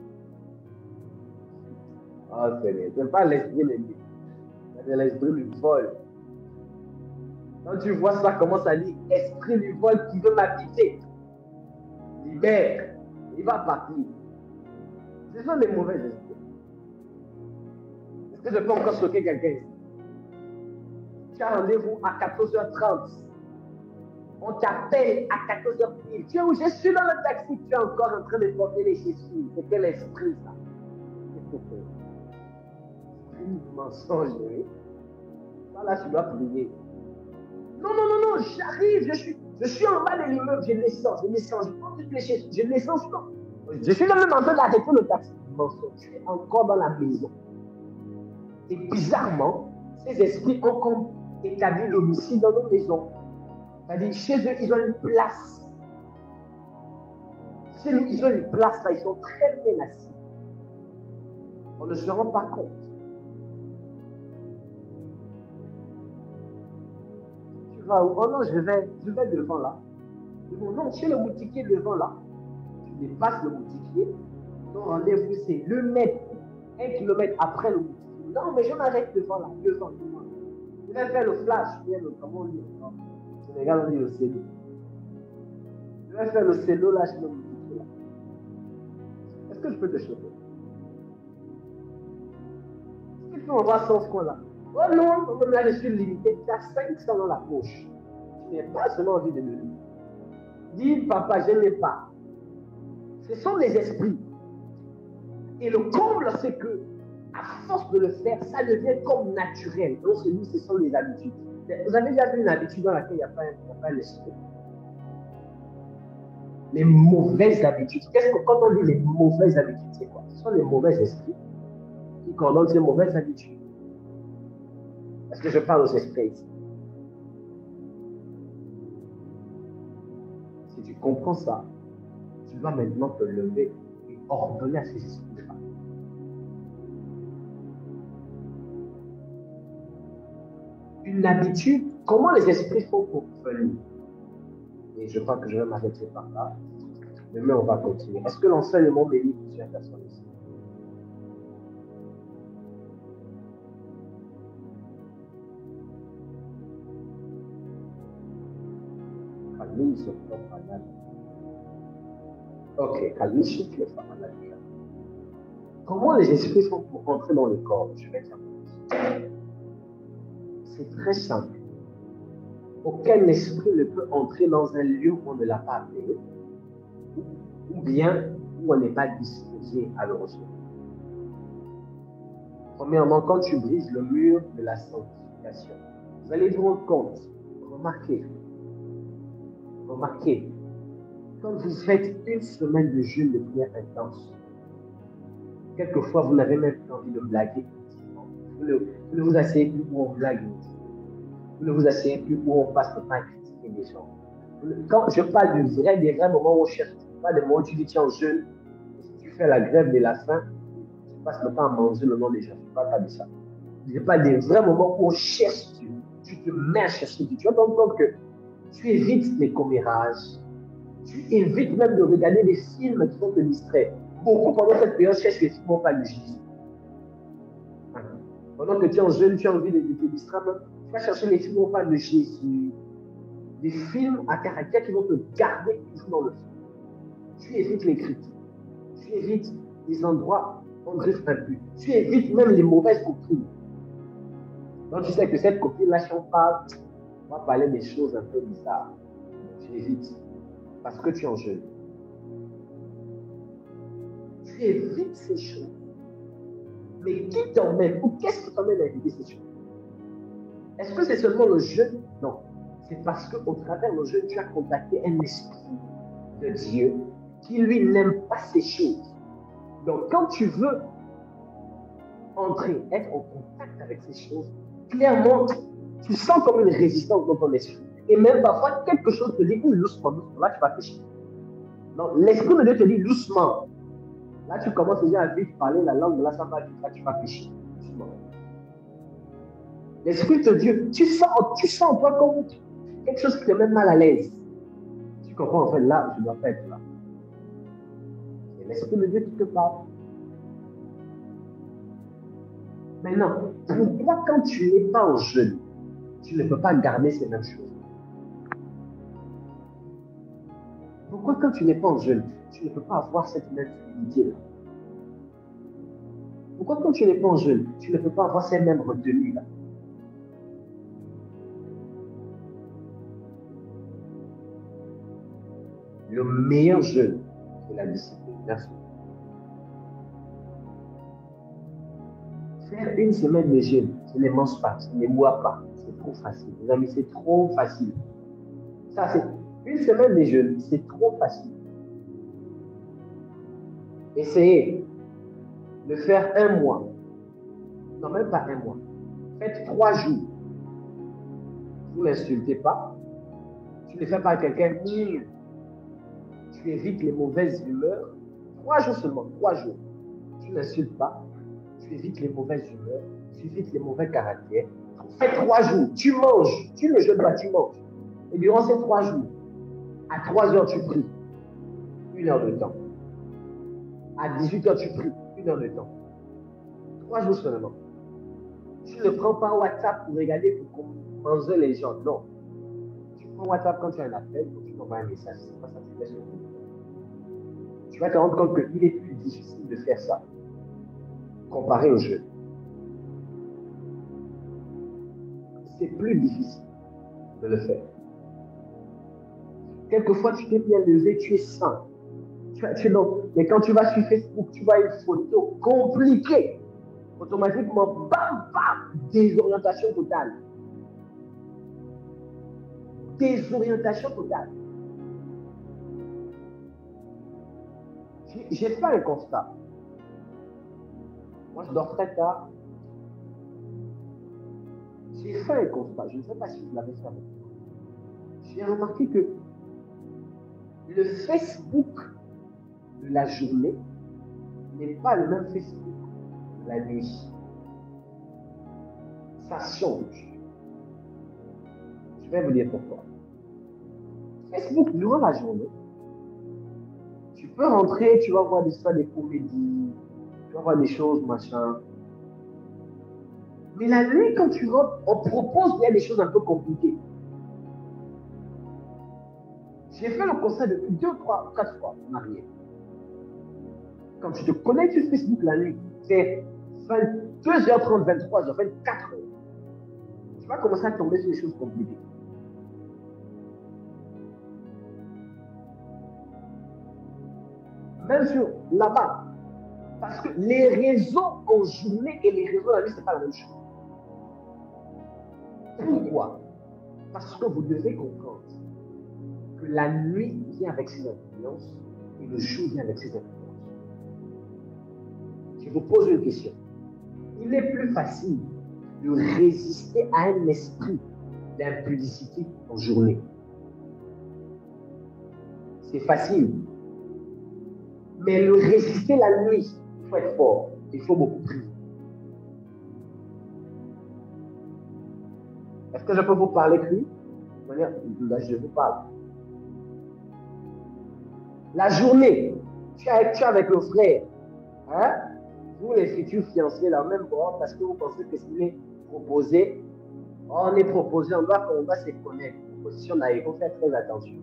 Oh Seigneur, ce n'est pas l'esprit de Dieu, c'est l'esprit du vol. Quand tu vois ça, commence à dire esprit du vol qui veut m'habiter, libère, il va partir. Ce sont des mauvais esprits. Est-ce que je peux encore choquer quelqu'un ici? Tu as rendez-vous à 14h30. On t'appelle à 14h10. Tu es où? Je suis dans le taxi. Tu es encore en train de porter les chaussures. C'est quel esprit ça? une mensagerie. Là, tu dois prier. Non, non, non, non, j'arrive, je suis en bas de l'immeuble, j'ai l'essence, j'ai l'essence, non. Je suis là même en train d'arrêter le taxi. Mensonge, tu es encore dans la maison. Et bizarrement, ces esprits ont comme établi l'homicide dans nos maisons. C'est-à-dire, chez eux, ils ont une place. Chez nous, ils ont une place là, ils sont très bien assis. On ne se rend pas compte. Tu vas où? Oh non, je vais devant là. Non, chez le boutiquier devant là. Tu dépasses le boutiquier. Ton rendez-vous, c'est le mètre, 1 kilomètre après le boutiquier. Non, mais je m'arrête devant là, devant. Je vais faire le flash, comment on dit? Le Sénégal, on dit le célo. Je vais faire le célo là chez le boutiquier là. Est-ce que je peux te choper? Est-ce que tu peux m'envoyer 100 francs là? Oh non, comme là je suis limité, tu as 500 dans la poche. Tu n'as pas seulement envie de me dire. Dis, papa, je n'ai pas. Ce sont les esprits. Et le comble, c'est que, à force de le faire, ça devient comme naturel. Donc, chez nous, ce sont les habitudes. Vous avez déjà vu une habitude dans laquelle il n'y a pas un esprit? Les mauvaises habitudes. Qu'est-ce que, quand on dit les mauvaises habitudes, c'est quoi? Ce sont les mauvais esprits qui coordonnent ces mauvaises habitudes. Est-ce que je parle aux esprits ici? Si tu comprends ça, tu dois maintenant te lever et ordonner à ces esprits de parler. Une habitude, comment les esprits font pour venir? Et je crois que je vais m'arrêter par là. Demain, on va continuer. Est-ce que l'enseignement bénit plusieurs personnes ici? Ok, comment les esprits font pour entrer dans le corps? Je vais dire. C'est très simple. Aucun esprit ne peut entrer dans un lieu où on ne l'a pas appelé, ou bien où on n'est pas disposé à le recevoir. Premièrement, quand tu brises le mur de la sanctification, vous allez vous rendre compte, remarquez, quand vous faites une semaine de jeûne de prière intense, quelquefois vous n'avez même plus envie de blaguer. Vous ne vous asseyez plus où on blague. Vous ne vous asseyez plus où on passe le temps à critiquer les gens. Quand je parle des vrais moments où on cherche, pas des moments où tu dis tiens en jeûne, tu fais la grève de la faim, tu passes le temps à manger le nom des gens. Je ne parle pas de ça. Je parle des vrais moments où on cherche Dieu. Tu te mets à chercher Dieu. Tu vas te rendre compte que tu évites les commérages. Tu évites même de regarder des films qui vont te distraire. Beaucoup pendant cette période cherchent les films, on parle de Jésus. Pendant que tu es en jeûne, tu as envie de te distraire. Tu vas chercher les films, on parle de Jésus. Des films à caractère qui vont te garder toujours dans le film. Tu évites les critiques. Tu évites les endroits où on griffe un peu. Tu évites même les mauvaises copines. Donc tu sais que cette copine-là, si on parle, on va parler des choses un peu bizarres. Tu évites. Parce que tu es en jeûne. Tu évites ces choses. Mais qui t'emmène ou qu'est-ce qui t'emmène à éviter ces choses? Est-ce que c'est seulement le jeûne? Non. C'est parce qu'au travers le jeûne, tu as contacté un esprit de Dieu qui, lui, n'aime pas ces choses. Donc, quand tu veux entrer, être en contact avec ces choses, clairement, tu sens comme une résistance dans ton esprit. Et même parfois, quelque chose te dit, doucement, là, tu vas pécher. Donc, l'esprit de Dieu te dit doucement. Là, tu commences déjà à vite parler la langue, là, ça va, tu vas pécher. Doucement. L'esprit de Dieu, tu sens pas comme quelque chose qui te met mal à l'aise. Tu comprends, en fait, là, je ne dois pas être là. C'est l'esprit de Dieu qui te parle. Maintenant, pourquoi quand tu n'es pas en jeûne, tu ne peux pas garder ces mêmes choses? Pourquoi quand tu n'es pas en jeûne, tu ne peux pas avoir cette même fluidité-là? Pourquoi quand tu n'es pas en jeûne, tu ne peux pas avoir ces mêmes retenues-là? Le meilleur jeûne, c'est la discipline. Merci. Faire une semaine de jeûne, je ne les mange pas, je ne les bois pas. C'est trop facile. Les amis, c'est trop facile. Ça, c'est une semaine de jeûne, c'est trop facile. Essayez de faire un mois. Non, même pas un mois. Faites 3 jours. Vous n'insultez pas. Tu ne fais pas à quelqu'un nul. Tu évites les mauvaises humeurs. 3 jours seulement, 3 jours. Tu n'insultes pas. Tu évites les mauvaises humeurs. Tu évites les mauvais caractères. Fais 3 jours. Tu manges. Tu ne jeûnes pas, tu manges. Et durant ces 3 jours, à 3 heures, tu pries. 1 heure de temps. À 18 heures, tu pries. 1 heure de temps. 3 jours seulement. Tu ne prends pas WhatsApp pour regarder, pour manger les gens. Non. Tu prends WhatsApp quand tu as un appel, quand tu envoies un message. C'est pas ça, tu laisses le coup. Tu vas te rendre compte qu'il est plus difficile de faire ça comparé au jeu. C'est plus difficile de le faire. Quelquefois, tu t'es bien levé, tu es sain. Mais quand tu vas sur Facebook, tu vois une photo compliquée. Automatiquement, bam, bam, désorientation totale. Désorientation totale. J'ai fait un constat. Moi, je dors très tard. J'ai fait un constat. Je ne sais pas si vous l'avez fait avec moi. J'ai remarqué que le Facebook de la journée n'est pas le même Facebook de la nuit. Ça change. Je vais vous dire pourquoi. Facebook, durant la journée, tu peux rentrer, tu vas voir des comédies, tu vas voir des choses, machin. Mais la nuit, quand tu rentres, on propose bien des choses un peu compliquées. J'ai fait le constat depuis 2, 3, 4 fois en arrière. Quand tu te connectes sur Facebook la nuit, c'est 22h30, 23h, 24h. Tu vas commencer à tomber sur des choses compliquées. Même sur là-bas. Parce que les réseaux en journée et les réseaux la nuit, ce n'est pas la même chose. Pourquoi? Parce que vous devez comprendre que la nuit vient avec ses influences et le jour vient avec ses influences. Je vous pose une question. Il est plus facile de résister à un esprit d'impudicité en journée. C'est facile. Mais le résister la nuit, il faut être fort. Il faut beaucoup prier. Est-ce que je peux vous parler cru? Là, je vous parle. La journée, tu es avec le frère. Hein? Vous, les futurs fiancés, là, même bord, parce que vous pensez que ce qu'il est proposé, on est proposé, on doit se connaître. Position là, il faut faire très attention.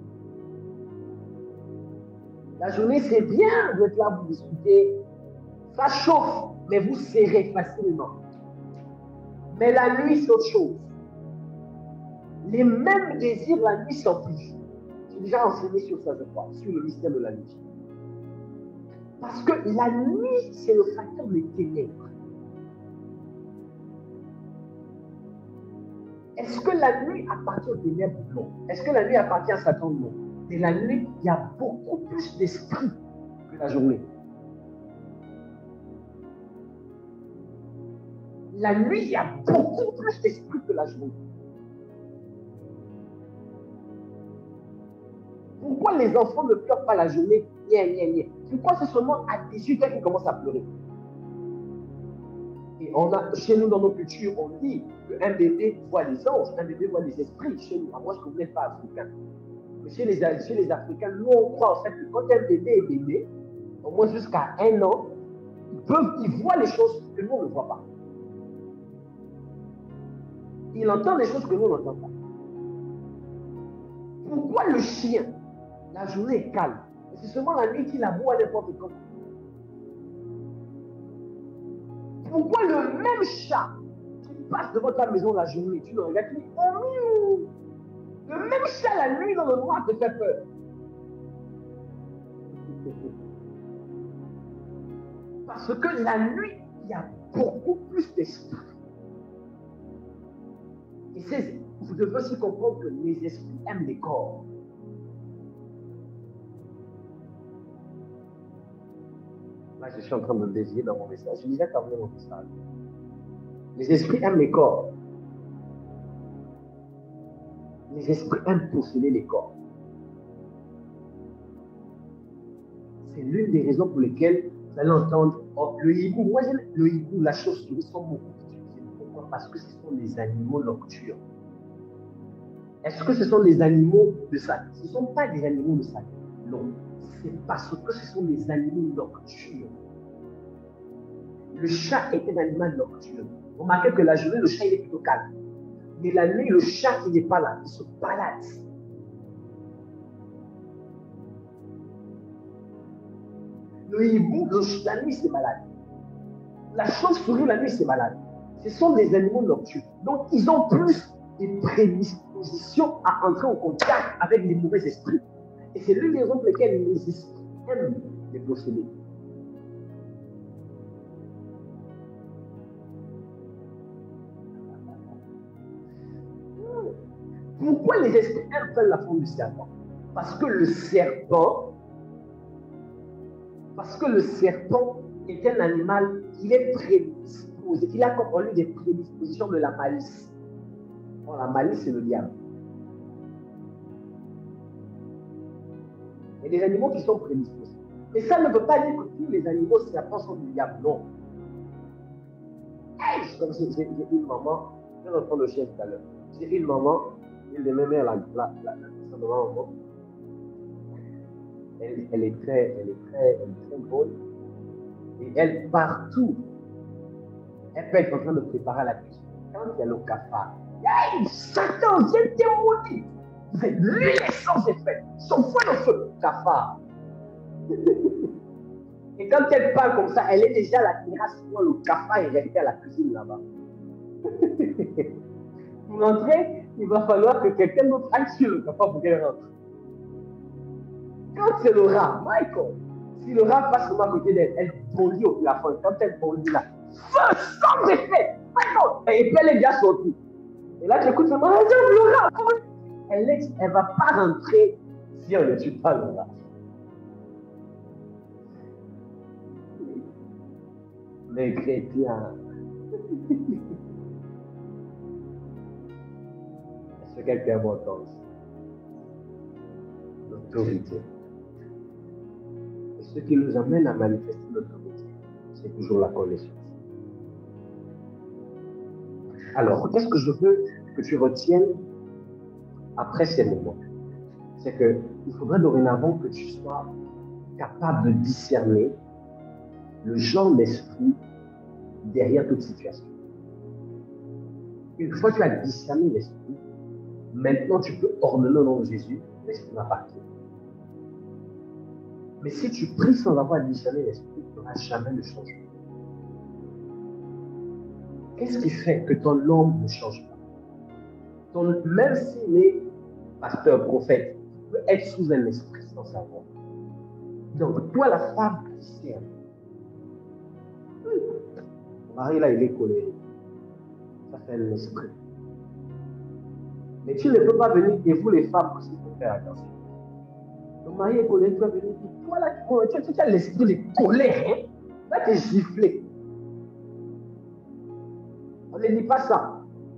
La journée, c'est bien, vous êtes là, vous discutez. Ça chauffe, mais vous serrez facilement. Mais la nuit, c'est autre chose. Les mêmes désirs, la nuit, s'amplifient. J'ai déjà enseigné sur ça, je crois, sur le mystère de la nuit. Parce que la nuit, c'est le facteur des ténèbres. Est-ce que la nuit appartient aux ténèbres? Non. Est-ce que la nuit appartient à Satan? Non. Mais la nuit, il y a beaucoup plus d'esprit que la journée. La nuit, il y a beaucoup plus d'esprit que la journée. Pourquoi les enfants ne pleurent pas la journée? Pourquoi c'est seulement à 18 ans qu'ils commencent à pleurer? Et chez nous, dans nos cultures, on dit qu'un bébé voit les anges, un bébé voit les esprits. Chez nous, à moins que vous n'êtes pas africain. Mais chez les Africains, nous, on croit en fait que quand un bébé est bébé, au moins jusqu'à 1 an, ils voient les choses que nous, on ne voit pas. Il entend des choses que nous, on n'entend pas. Pourquoi le chien, la journée est calme? C'est seulement la nuit qu'il aboie à n'importe quand. Pourquoi le même chat qui passe devant ta maison la journée, tu le regardes, tu dis « Oh miou !» Le même chat la nuit dans le noir te fait peur. Parce que la nuit, il y a beaucoup plus d'esprits. Et vous devez aussi comprendre que les esprits aiment les corps. Là, je suis en train de me dévier dans mon message. Je disais terminer mon message. Les esprits aiment les corps. Les esprits aiment posséder les corps. C'est l'une des raisons pour lesquelles vous allez entendre le hibou. Moi, j'aime le hibou, la chauve-souris sont beaucoup utilisés. Pourquoi? Parce que ce sont des animaux nocturnes. Est-ce que ce sont des animaux de sac? Ce ne sont pas des animaux de sac. Non. C'est parce que ce sont des animaux nocturnes. Le chat est un animal nocturne. Remarquez que la journée, le chat il est plutôt calme. Mais la nuit, le chat, il n'est pas là. Il se balade. Le hibou, la nuit, c'est malade. La chauve-souris, la nuit, c'est malade. Ce sont des animaux nocturnes. Donc, ils ont plus de prédispositions à entrer en contact avec les mauvais esprits. Et c'est l'une des raisons pour lesquelles les esprits aiment les posséder. Pourquoi les esprits aiment faire la forme du serpent? Parce que le serpent est un animal, il est prédisposé. Il a comme en lui des prédispositions de la malice. Bon, la malice, c'est le diable. Il y a des animaux qui sont prédisposés. Mais ça ne veut pas dire que tous les animaux serpents sont du diable. Non. Comme j'ai une maman, je vais reprendre le chien tout à l'heure. J'ai une maman, une de mes mères, la maman, elle est très drôle. Et elle, partout, elle peut être en train de préparer la cuisine. Quand il y a le cafard, hey, Satan, viens te maudire. L'huile essence est faite. Son feu dans ce cafard. Et quand elle parle comme ça, elle est déjà à la terrasse. Le cafard est resté à la cuisine là-bas. Pour rentrer, il va falloir que quelqu'un d'autre aille sur le cafard pour qu'elle rentre. Quand c'est le rat, Michael, si le rat passe à côté d'elle, elle bondit au plafond. Quand elle bondit là, feu, sans effet, Michael, et puis elle est déjà sortie. Et là, tu écoutes le rat, le rat. Elle ne va pas rentrer si on ne tue pas le rat. Les chrétiens. Est-ce que quelqu'un m'entend? L'autorité. Et ce qui nous amène à manifester l'autorité, c'est toujours la connaissance. Alors, qu'est-ce que je veux que tu retiennes après ces moments? C'est qu'il faudrait dorénavant que tu sois capable de discerner le genre d'esprit derrière toute situation. Une fois que tu as discerné l'esprit, maintenant tu peux ordonner au nom de Jésus, l'esprit va partir. Mais si tu pries sans avoir discerné l'esprit, tu n'auras jamais de changement. Qu'est-ce qui fait que ton homme ne change pas? Même s'il est pasteur, prophète, il peut être sous un esprit sans savoir. Donc, toi, la femme chrétienne, Marie, là, il est colérique. Ça fait un esprit. Mais tu ne peux pas venir, et vous, les femmes aussi, il faut faire attention. Ton mari est colérique, tu vas venir dire, toi, là, tu as l'esprit de colère, hein? Là, tu es giflé. On ne dit pas ça.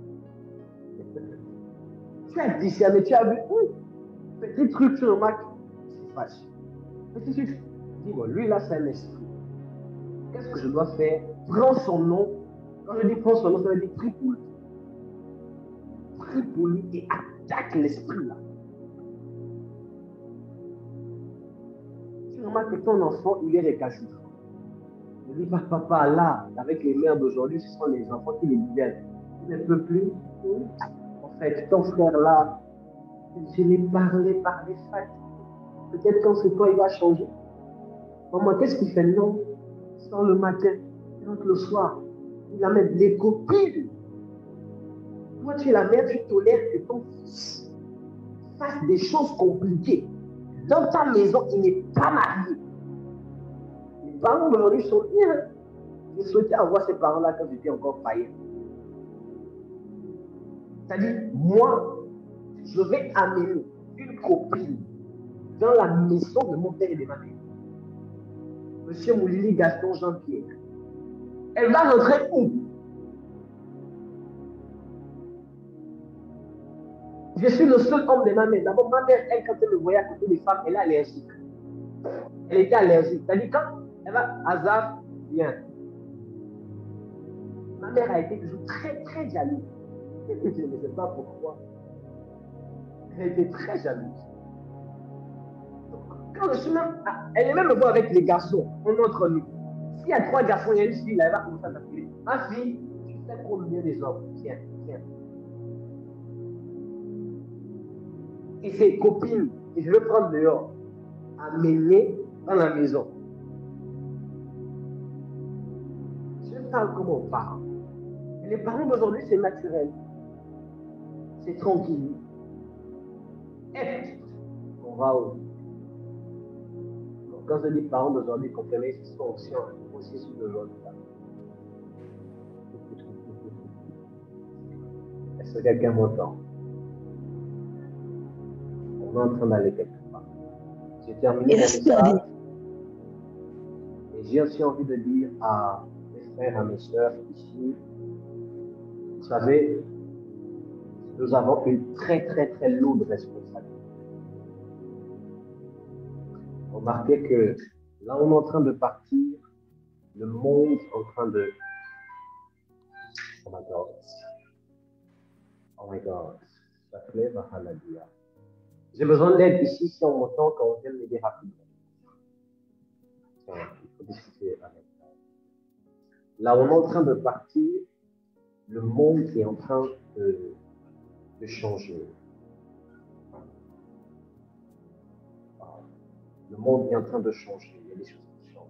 Tu as discerné, tu as vu, petit truc, tu remarques, c'est fâché. Petit truc, dis-moi, lui là, c'est un esprit. Qu'est-ce que je dois faire? Prends son nom. Quand je dis prends son nom, ça veut dire prie pour lui. Prie pour lui et attaque l'esprit là. Tu remarques que ton enfant, il est récalcitrant. Ne dis pas, papa, là, avec les mères d'aujourd'hui, ce sont les enfants qui les libèrent. Tu ne peux plus. En fait, ton frère là, je l'ai parlé par les fatigues. Peut-être quand c'est toi, il va changer. Maman, qu'est-ce qu'il fait? Non. Il sort le matin, il rentre le soir. Il amène des copines. Toi, tu es la mère, tu tolères que ton fils fasse des choses compliquées. Dans ta maison, il n'est pas marié. Les parents aujourd'hui sont bien. Je souhaitais avoir ces parents-là quand j'étais encore païen. C'est-à-dire, moi, je vais amener une copine dans la maison de mon père et de ma mère. Monsieur Moulili Gaston Jean-Pierre. Elle va rentrer où? Je suis le seul homme de ma mère. D'abord, ma mère, elle, quand elle me voyait à côté des femmes, elle est allergique. Elle était allergique. C'est-à-dire, quand elle va, hasard, bien. Ma mère a été toujours très, très jalouse. Je ne sais pas pourquoi. Elle était très jalouse. Quand je suis même, elle est même me voir avec les garçons, on entre nous. S'il y a 3 garçons, il y a une fille, là, elle va commencer à t'appeler. Ma fille, tu sais combien des hommes? Tiens, tiens. Et ses copines, et je vais prendre dehors, amener dans la maison. Je parle comme on parle. Et les parents d'aujourd'hui, c'est naturel. C'est tranquille. Et on va où? Quand je dis parents d'aujourd'hui, comprenez, ils sont aussi sous d'aujourd'hui. Est-ce que quelqu'un m'entend? On est en train d'aller quelque part. J'ai terminé mon message. Et j'ai aussi envie de dire à mes frères, à mes soeurs ici, vous savez, nous avons une très, très, très lourde responsabilité. Remarquez que là, on est en train de partir, le monde est en train de... Oh my God. Oh my God. Ça plaît, Mahaladia. J'ai besoin d'aide ici, si on m'entend, quand on vient m'aider rapidement. Il faut discuter avec ça. Là, on est en train de partir, le monde est en train de changer. Le monde est en train de changer. Il y a des choses qui changent.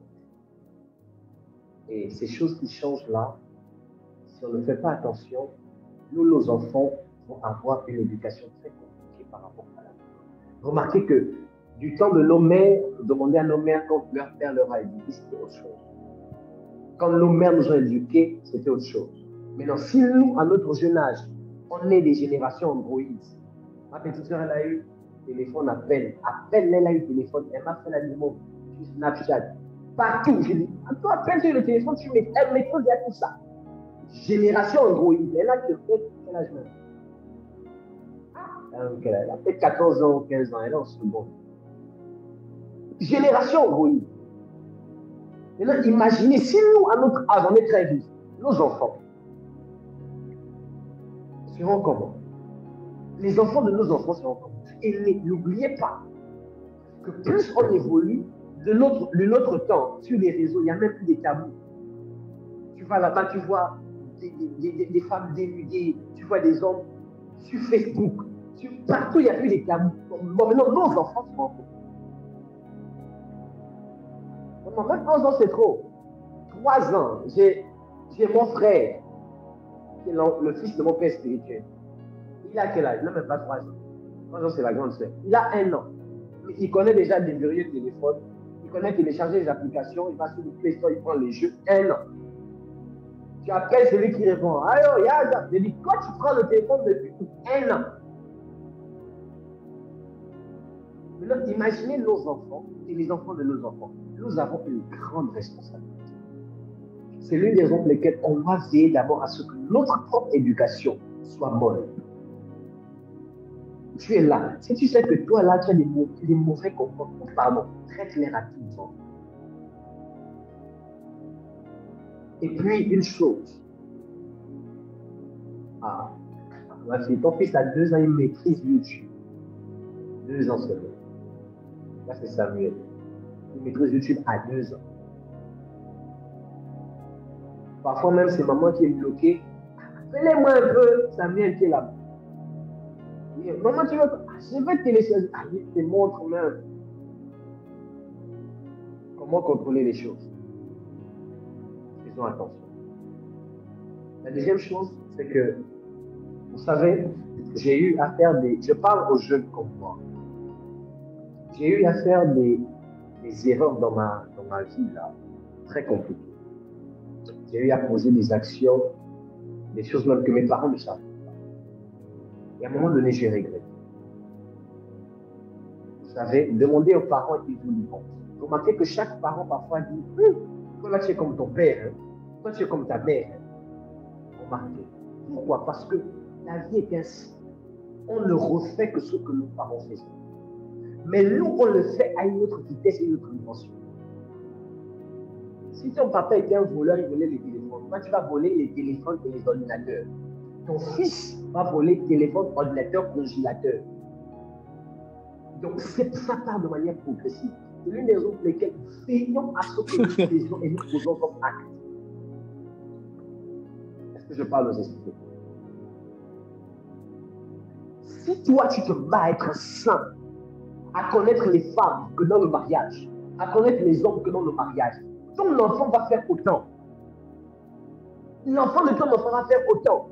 Et ces choses qui changent là, si on ne fait pas attention, nous, nos enfants, vont avoir une éducation très compliquée par rapport à la vie. Remarquez que du temps de nos mères, demandez à nos mères quand leur père leur a éduqué, c'était autre chose. Quand nos mères nous ont éduqués, c'était autre chose. Maintenant, si nous, à notre jeune âge, on est des générations Android, ma petite soeur, elle a eu téléphone à peine. À peine elle a eu téléphone, elle m'a fait la demande sur Snapchat. Partout, je dis, toi, à peine sur le téléphone, tu mets, elle met tout ça. Génération Android, elle a quel âge même? Elle a peut-être 14 ans, 15 ans, elle est en seconde. Génération Android. Maintenant, imaginez, si nous, à notre âge, on est très vite, nos enfants seront comment? Les enfants de nos enfants seront comment? Et n'oubliez pas que plus on évolue de notre temps sur les réseaux, il n'y a même plus des tabous. Tu vas là-bas, tu vois des femmes dénudées, tu vois des hommes sur Facebook, partout il n'y a plus des tabous. Bon, maintenant, nos enfants seront comment? Même 11 ans, c'est trop. 3 ans, j'ai mon frère, qui est le fils de mon père spirituel. Il a quel âge? Il n'a même pas 3 ans. 3 ans, c'est la grande sœur. Il a 1 an. Mais il connaît déjà déverrouiller le téléphone. Il connaît télécharger les applications. Il va sur le Play Store, il prend les jeux. 1 an. Tu appelles celui qui répond. Alors, Yaza. Je dis, quand tu prends le téléphone depuis 1 an. Maintenant, imaginez nos enfants et les enfants de nos enfants. Nous avons une grande responsabilité. C'est l'une des raisons pour lesquelles on doit veiller d'abord à ce que notre propre éducation soit bonne. Tu es là. Si tu sais que toi, là, tu as des mauvais comportements, pardon, traite-les rapidement. Et puis, une chose. Ma fille, ton fils a 2 ans, il maîtrise YouTube. 2 ans seulement. Là, c'est Samuel. Il maîtrise YouTube à 2 ans. Parfois même, c'est maman qui est bloquée. Appelez-moi un peu, Samuel qui est là-bas. Maman, tu veux... Je vais te télécharger. Il te montre même comment contrôler les choses. Faisons attention. La deuxième chose, c'est que, vous savez, j'ai eu à faire je parle aux jeunes comme moi. J'ai eu à faire des erreurs dans ma vie, là, très compliquées. J'ai eu à poser des actions, des choses même que mes parents ne savent pas. Et à un moment donné, j'ai regretté. Vous savez, demandez aux parents et ils vous diront. Vous remarquez que chaque parent parfois dit toi là tu es comme ton père, hein. Toi tu es comme ta mère. Hein. Remarquez. Pourquoi? Parce que la vie est ainsi. On ne refait que ce que nos parents faisaient. Mais nous, on le fait à une autre vitesse et une autre dimension. Si ton papa était un voleur, il volait les téléphones. Toi, tu vas voler les téléphones et les ordinateurs. Ton fils va voler téléphone, ordinateur, congélateur. Donc, ça part de manière progressive. C'est l'une des raisons pour lesquelles nous veillons à ce que nous faisons et nous posons comme acte. Est-ce que je parle aux esprits? Si toi, tu te bats à être saint, à connaître les femmes que dans le mariage, à connaître les hommes que dans le mariage, ton enfant va faire autant. L'enfant de ton enfant va faire autant.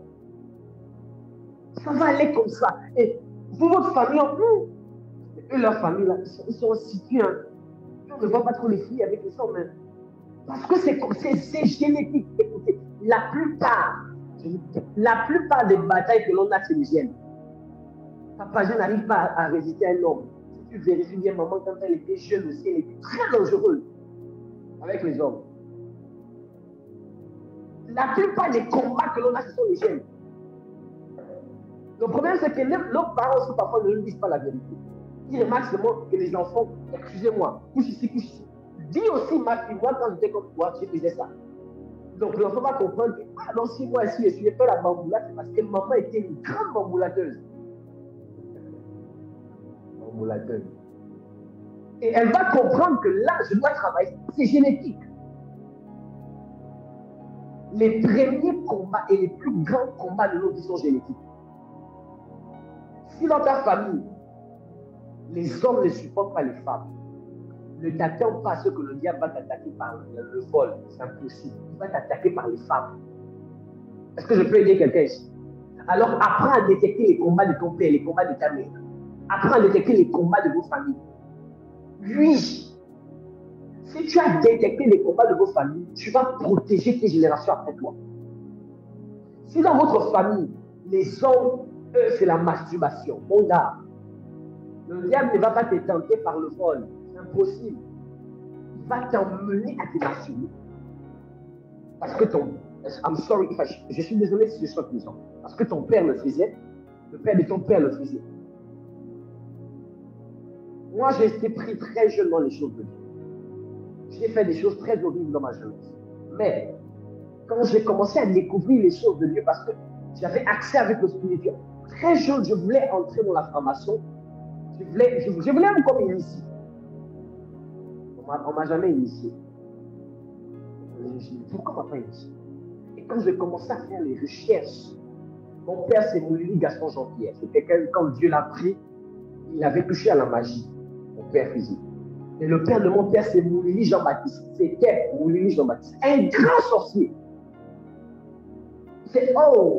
Ça va aller comme ça. Et vous, votre famille, eux, leur famille, là, ils sont situés. Hein. On ne voit pas trop les filles avec les sangs, mais parce que c'est génétique. Écoutez, la plupart des batailles que l'on a, c'est les gènes. Papa, je n'arrive pas à résister à un homme. Si tu vérifies bien, maman, quand elle était jeune aussi, elle était très dangereuse avec les hommes. La plupart des combats que l'on a, ce sont les gènes. Le problème, c'est que nos parents aussi, parfois, ne nous disent pas la vérité. Ils remarquent seulement que les enfants, excusez-moi, couche ici, couche ici. Dis aussi, ma fille, moi, quand j'étais comme toi, je faisais ça. Donc, l'enfant va comprendre que, dans 6 mois, si je suis fait la bamboulade, c'est parce que maman était une grande bamboulateuse. Bamboulateuse. Et elle va comprendre que là, je dois travailler. C'est génétique. Les premiers combats et les plus grands combats de nos vies sont génétiques. Si dans ta famille, les hommes ne supportent pas les femmes, ne t'attends pas à ce que le diable va t'attaquer par le vol. C'est impossible. Il va t'attaquer par les femmes. Est-ce que je peux aider quelqu'un ici? Alors apprends à détecter les combats de ton père, les combats de ta mère. Apprends à détecter les combats de vos familles. Oui. Si tu as détecté les combats de vos familles, tu vas protéger tes générations après toi. Si dans votre famille, les hommes, eux, c'est la masturbation, mon gars, le diable ne va pas te tenter par le vol. C'est impossible. Il va t'emmener à te masturber. Parce que I'm sorry, je suis désolé si je choque les gens. Parce que ton père le faisait, le père de ton père le faisait. Moi, j'ai été pris très jeune dans les choses de Dieu. J'ai fait des choses très horribles dans ma jeunesse. Mais, quand j'ai commencé à découvrir les choses de Dieu, parce que j'avais accès avec le spirituel, très jeune, je voulais entrer dans la formation. Je voulais même comme initié. On ne m'a jamais initié. Pourquoi on ne m'a pas initié? Et quand j'ai commencé à faire les recherches, mon père, c'est Moulini Gaston Jean-Pierre. C'était quand Dieu l'a pris, il avait touché à la magie, mon père physique. Et le père de mon père, c'est Moulini Jean-Baptiste. C'était Moulini Jean-Baptiste. Un grand sorcier. C'était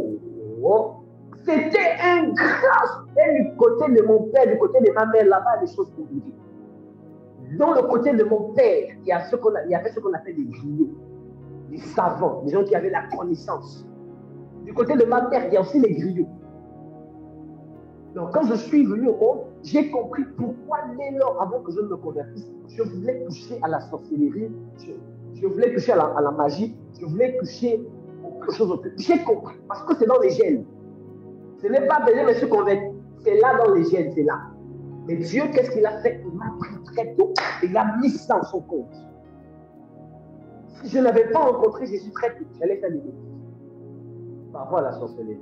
un grand. Et du côté de mon père, du côté de ma mère, là-bas, des choses compliquées. Dans le côté de mon père, il y avait ce qu'on appelle des griots, des savants, des gens qui avaient la connaissance. Du côté de ma mère, il y a aussi les griots. Donc, quand je suis venu au monde, j'ai compris pourquoi dès lors, avant que je ne me convertisse, je voulais toucher à la sorcellerie, je voulais toucher à la magie, je voulais toucher à quelque chose d'autre. J'ai compris, parce que c'est dans les gènes. Ce n'est pas besoin de se convertir, c'est là dans les gènes, c'est là. Mais Dieu, qu'est-ce qu'il a fait? Il m'a pris très tôt, il a mis ça en son compte. Si je n'avais pas rencontré Jésus très tôt, j'allais faire des bêtises par rapport à la sorcellerie.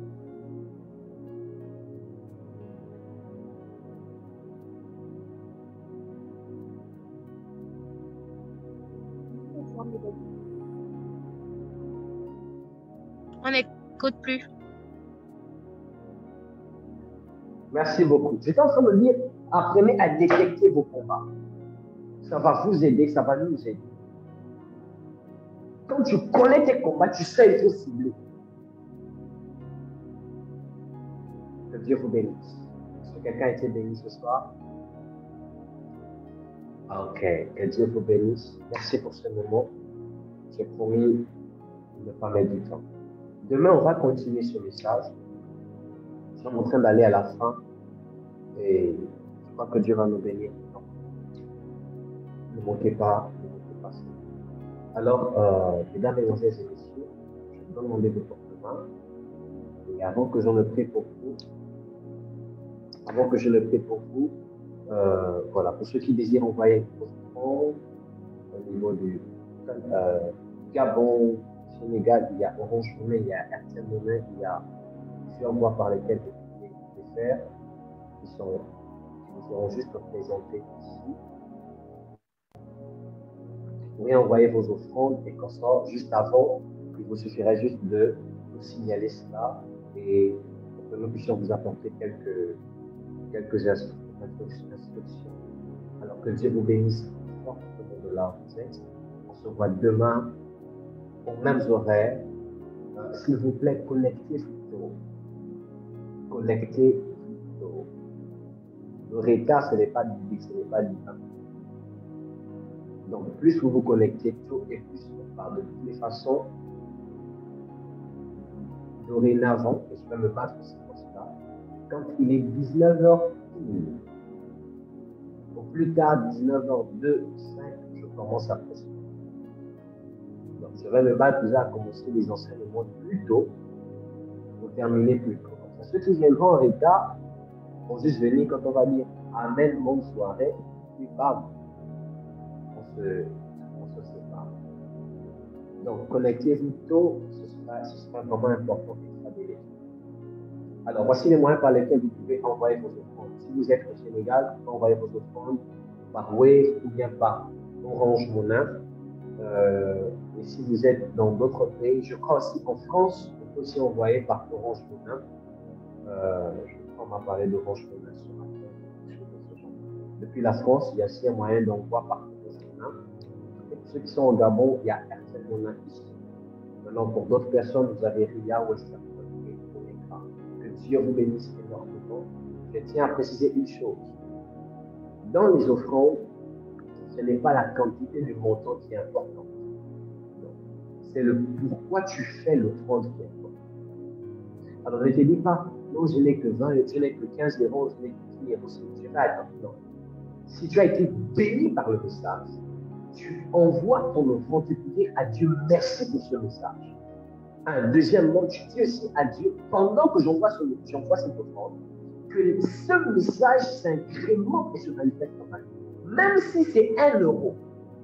On n'écoute plus. Merci beaucoup. J'étais en train de dire, apprenez à détecter vos combats. Ça va vous aider, ça va nous aider. Quand tu connais tes combats, tu sais il faut cibler. Que Dieu vous bénisse. Est-ce que quelqu'un a été béni ce soir? Ok, que Dieu vous bénisse. Merci pour ce moment. J'ai promis ne pas mettre du temps. Demain, on va continuer ce message. Nous sommes en train d'aller à la fin et je crois que Dieu va nous bénir. Ne manquez pas, ne manquez pas ça. Alors, mesdames, mesdemoiselles et messieurs, je vais demander de votre main. Et avant que je le prie pour vous, voilà, pour ceux qui désirent envoyer une offrande au niveau du Gabon, Sénégal, il y a Orange Money, il y a RTL Money, il y a plusieurs voies par lesquelles vous pouvez les faire, qui vous seront juste présentées ici. Vous pouvez envoyer vos offrandes et comme ça, juste avant, il vous suffirait juste de nous signaler cela et pour que nous puissions vous apporter quelques instructions. Alors que Dieu vous bénisse fortement de là où vous êtes. On se voit demain aux mêmes horaires. S'il vous plaît, connectez-vous. Connectez-vous. Le retard, ce n'est pas biblique, ce n'est pas divin. Donc, plus vous vous connectez tôt et plus on parle. De toutes les façons, dorénavant, et je vais me battre aussi pour cela, quand il est 19h, au plus tard, 19h02, 5, je commence à presser. Donc, je vais me battre déjà à commencer les enseignements plus tôt pour terminer plus tôt. Donc, ceux qui viendront en retard vont juste venir quand on va dire Amen, bonne soirée, puis bam, on se sépare. Donc, connectez-vous tôt, ce sera vraiment important et ça bénéfique. Alors, voici les moyens par lesquels vous pouvez envoyer vos offrandes. Si vous êtes au Sénégal, vous pouvez envoyer vos offrandes par Wave ou bien par Orange Money. Et si vous êtes dans d'autres pays, je crois aussi en France, on peut aussi envoyer par Orange Money. Je crois qu'on m'a parlé d'Orange Money ce matin. Depuis la France, il y a aussi un moyen d'envoi par Orange Money. Et pour ceux qui sont au Gabon, il y a RTL Money ici. Maintenant, pour d'autres personnes, vous avez Ria, Western et Omega. Que Dieu vous bénisse énormément. Je tiens à préciser une chose. Dans les offrandes, ce n'est pas la quantité du montant qui est importante. C'est le pourquoi tu fais l'offrande qui est important. Alors ne te dis pas, non, je n'ai que 20, je n'ai que 15 euros, je n'ai que 10 euros. Tu vas attendre. Non. Si tu as été béni par le message, tu envoies ton offrande, tu peux dire à Dieu merci pour ce message. Deuxièmement, tu dis aussi à Dieu, pendant que j'envoie cette offrande, que ce message s'incrémente et se manifeste en ma vie. Même si c'est 1 euro,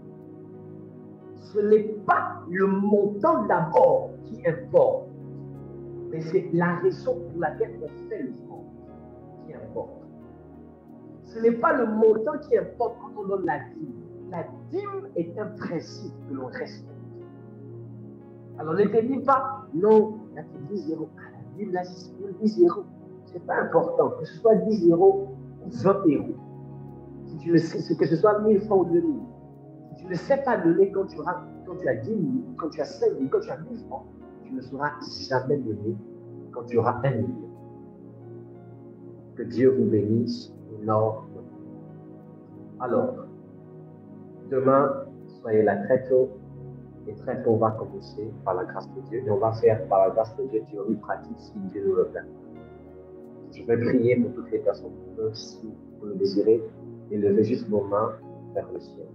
ce n'est pas le montant d'abord qui importe, mais c'est la raison pour laquelle on fait l'offrande qui importe. Ce n'est pas le montant qui importe quand on donne la dîme. La dîme est un principe que l'on respecte. Alors ne te dis pas, non, il y a que 10 euros. La dîme, là, c'est 10 euros. Ce n'est pas important. Que ce soit 10 euros ou 20 euros. Si tu le sais, que ce soit 1000 francs ou 2000. Si tu ne sais pas donner quand tu as 10 000, quand tu as 5 000, quand tu as 1000 francs, tu ne sauras jamais donner quand tu auras 1 million. Que Dieu vous bénisse énormément. Alors, demain, soyez là très tôt. Et très tôt, on va commencer par la grâce de Dieu. Et on va faire par la grâce de Dieu théorie pratique si Dieu nous le permet. Je vais prier pour toutes les personnes qui peuvent, si vous le désirez, et levez juste vos mains vers le ciel.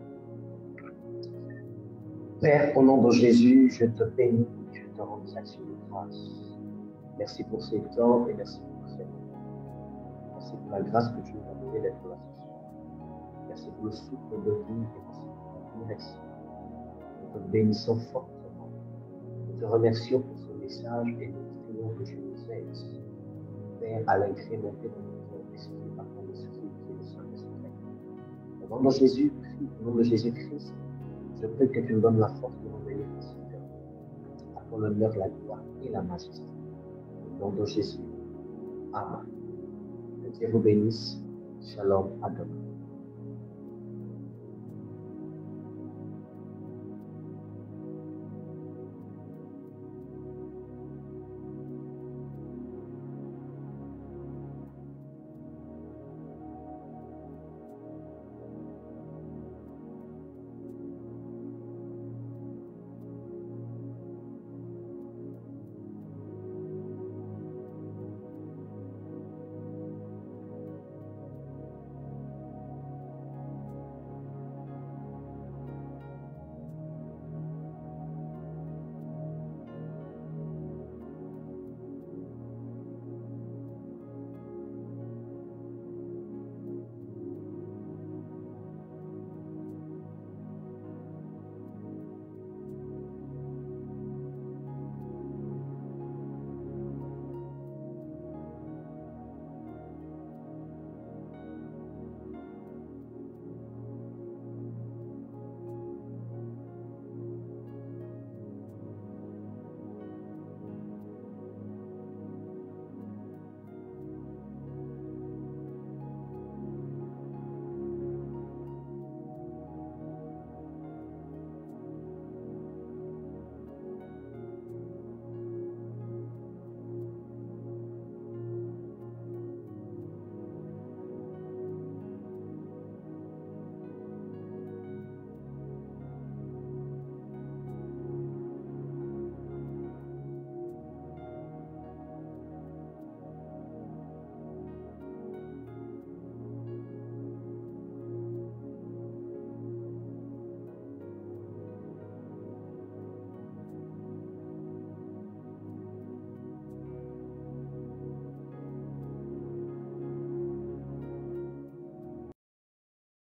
Père, au nom de Jésus, je te bénis, je te rends des actions de grâce. Merci pour ces temps et merci pour ces moments. Merci pour la grâce que tu nous as donnée d'être là ce soir. Merci pour le souffle de vie et merci pour ta direction. Nous te bénissons fortement. Nous te remercions pour ce message et nous prions que tu nous aides, Père, à l'incrémenter dans notre esprit par ton esprit qui est le Saint-Esprit. Au nom de Jésus-Christ, je prie que tu nous donnes la force de revenir ici, à ton honneur, la gloire et la majesté. Au nom de Jésus. Amen. Que Dieu vous bénisse. Shalom. À demain.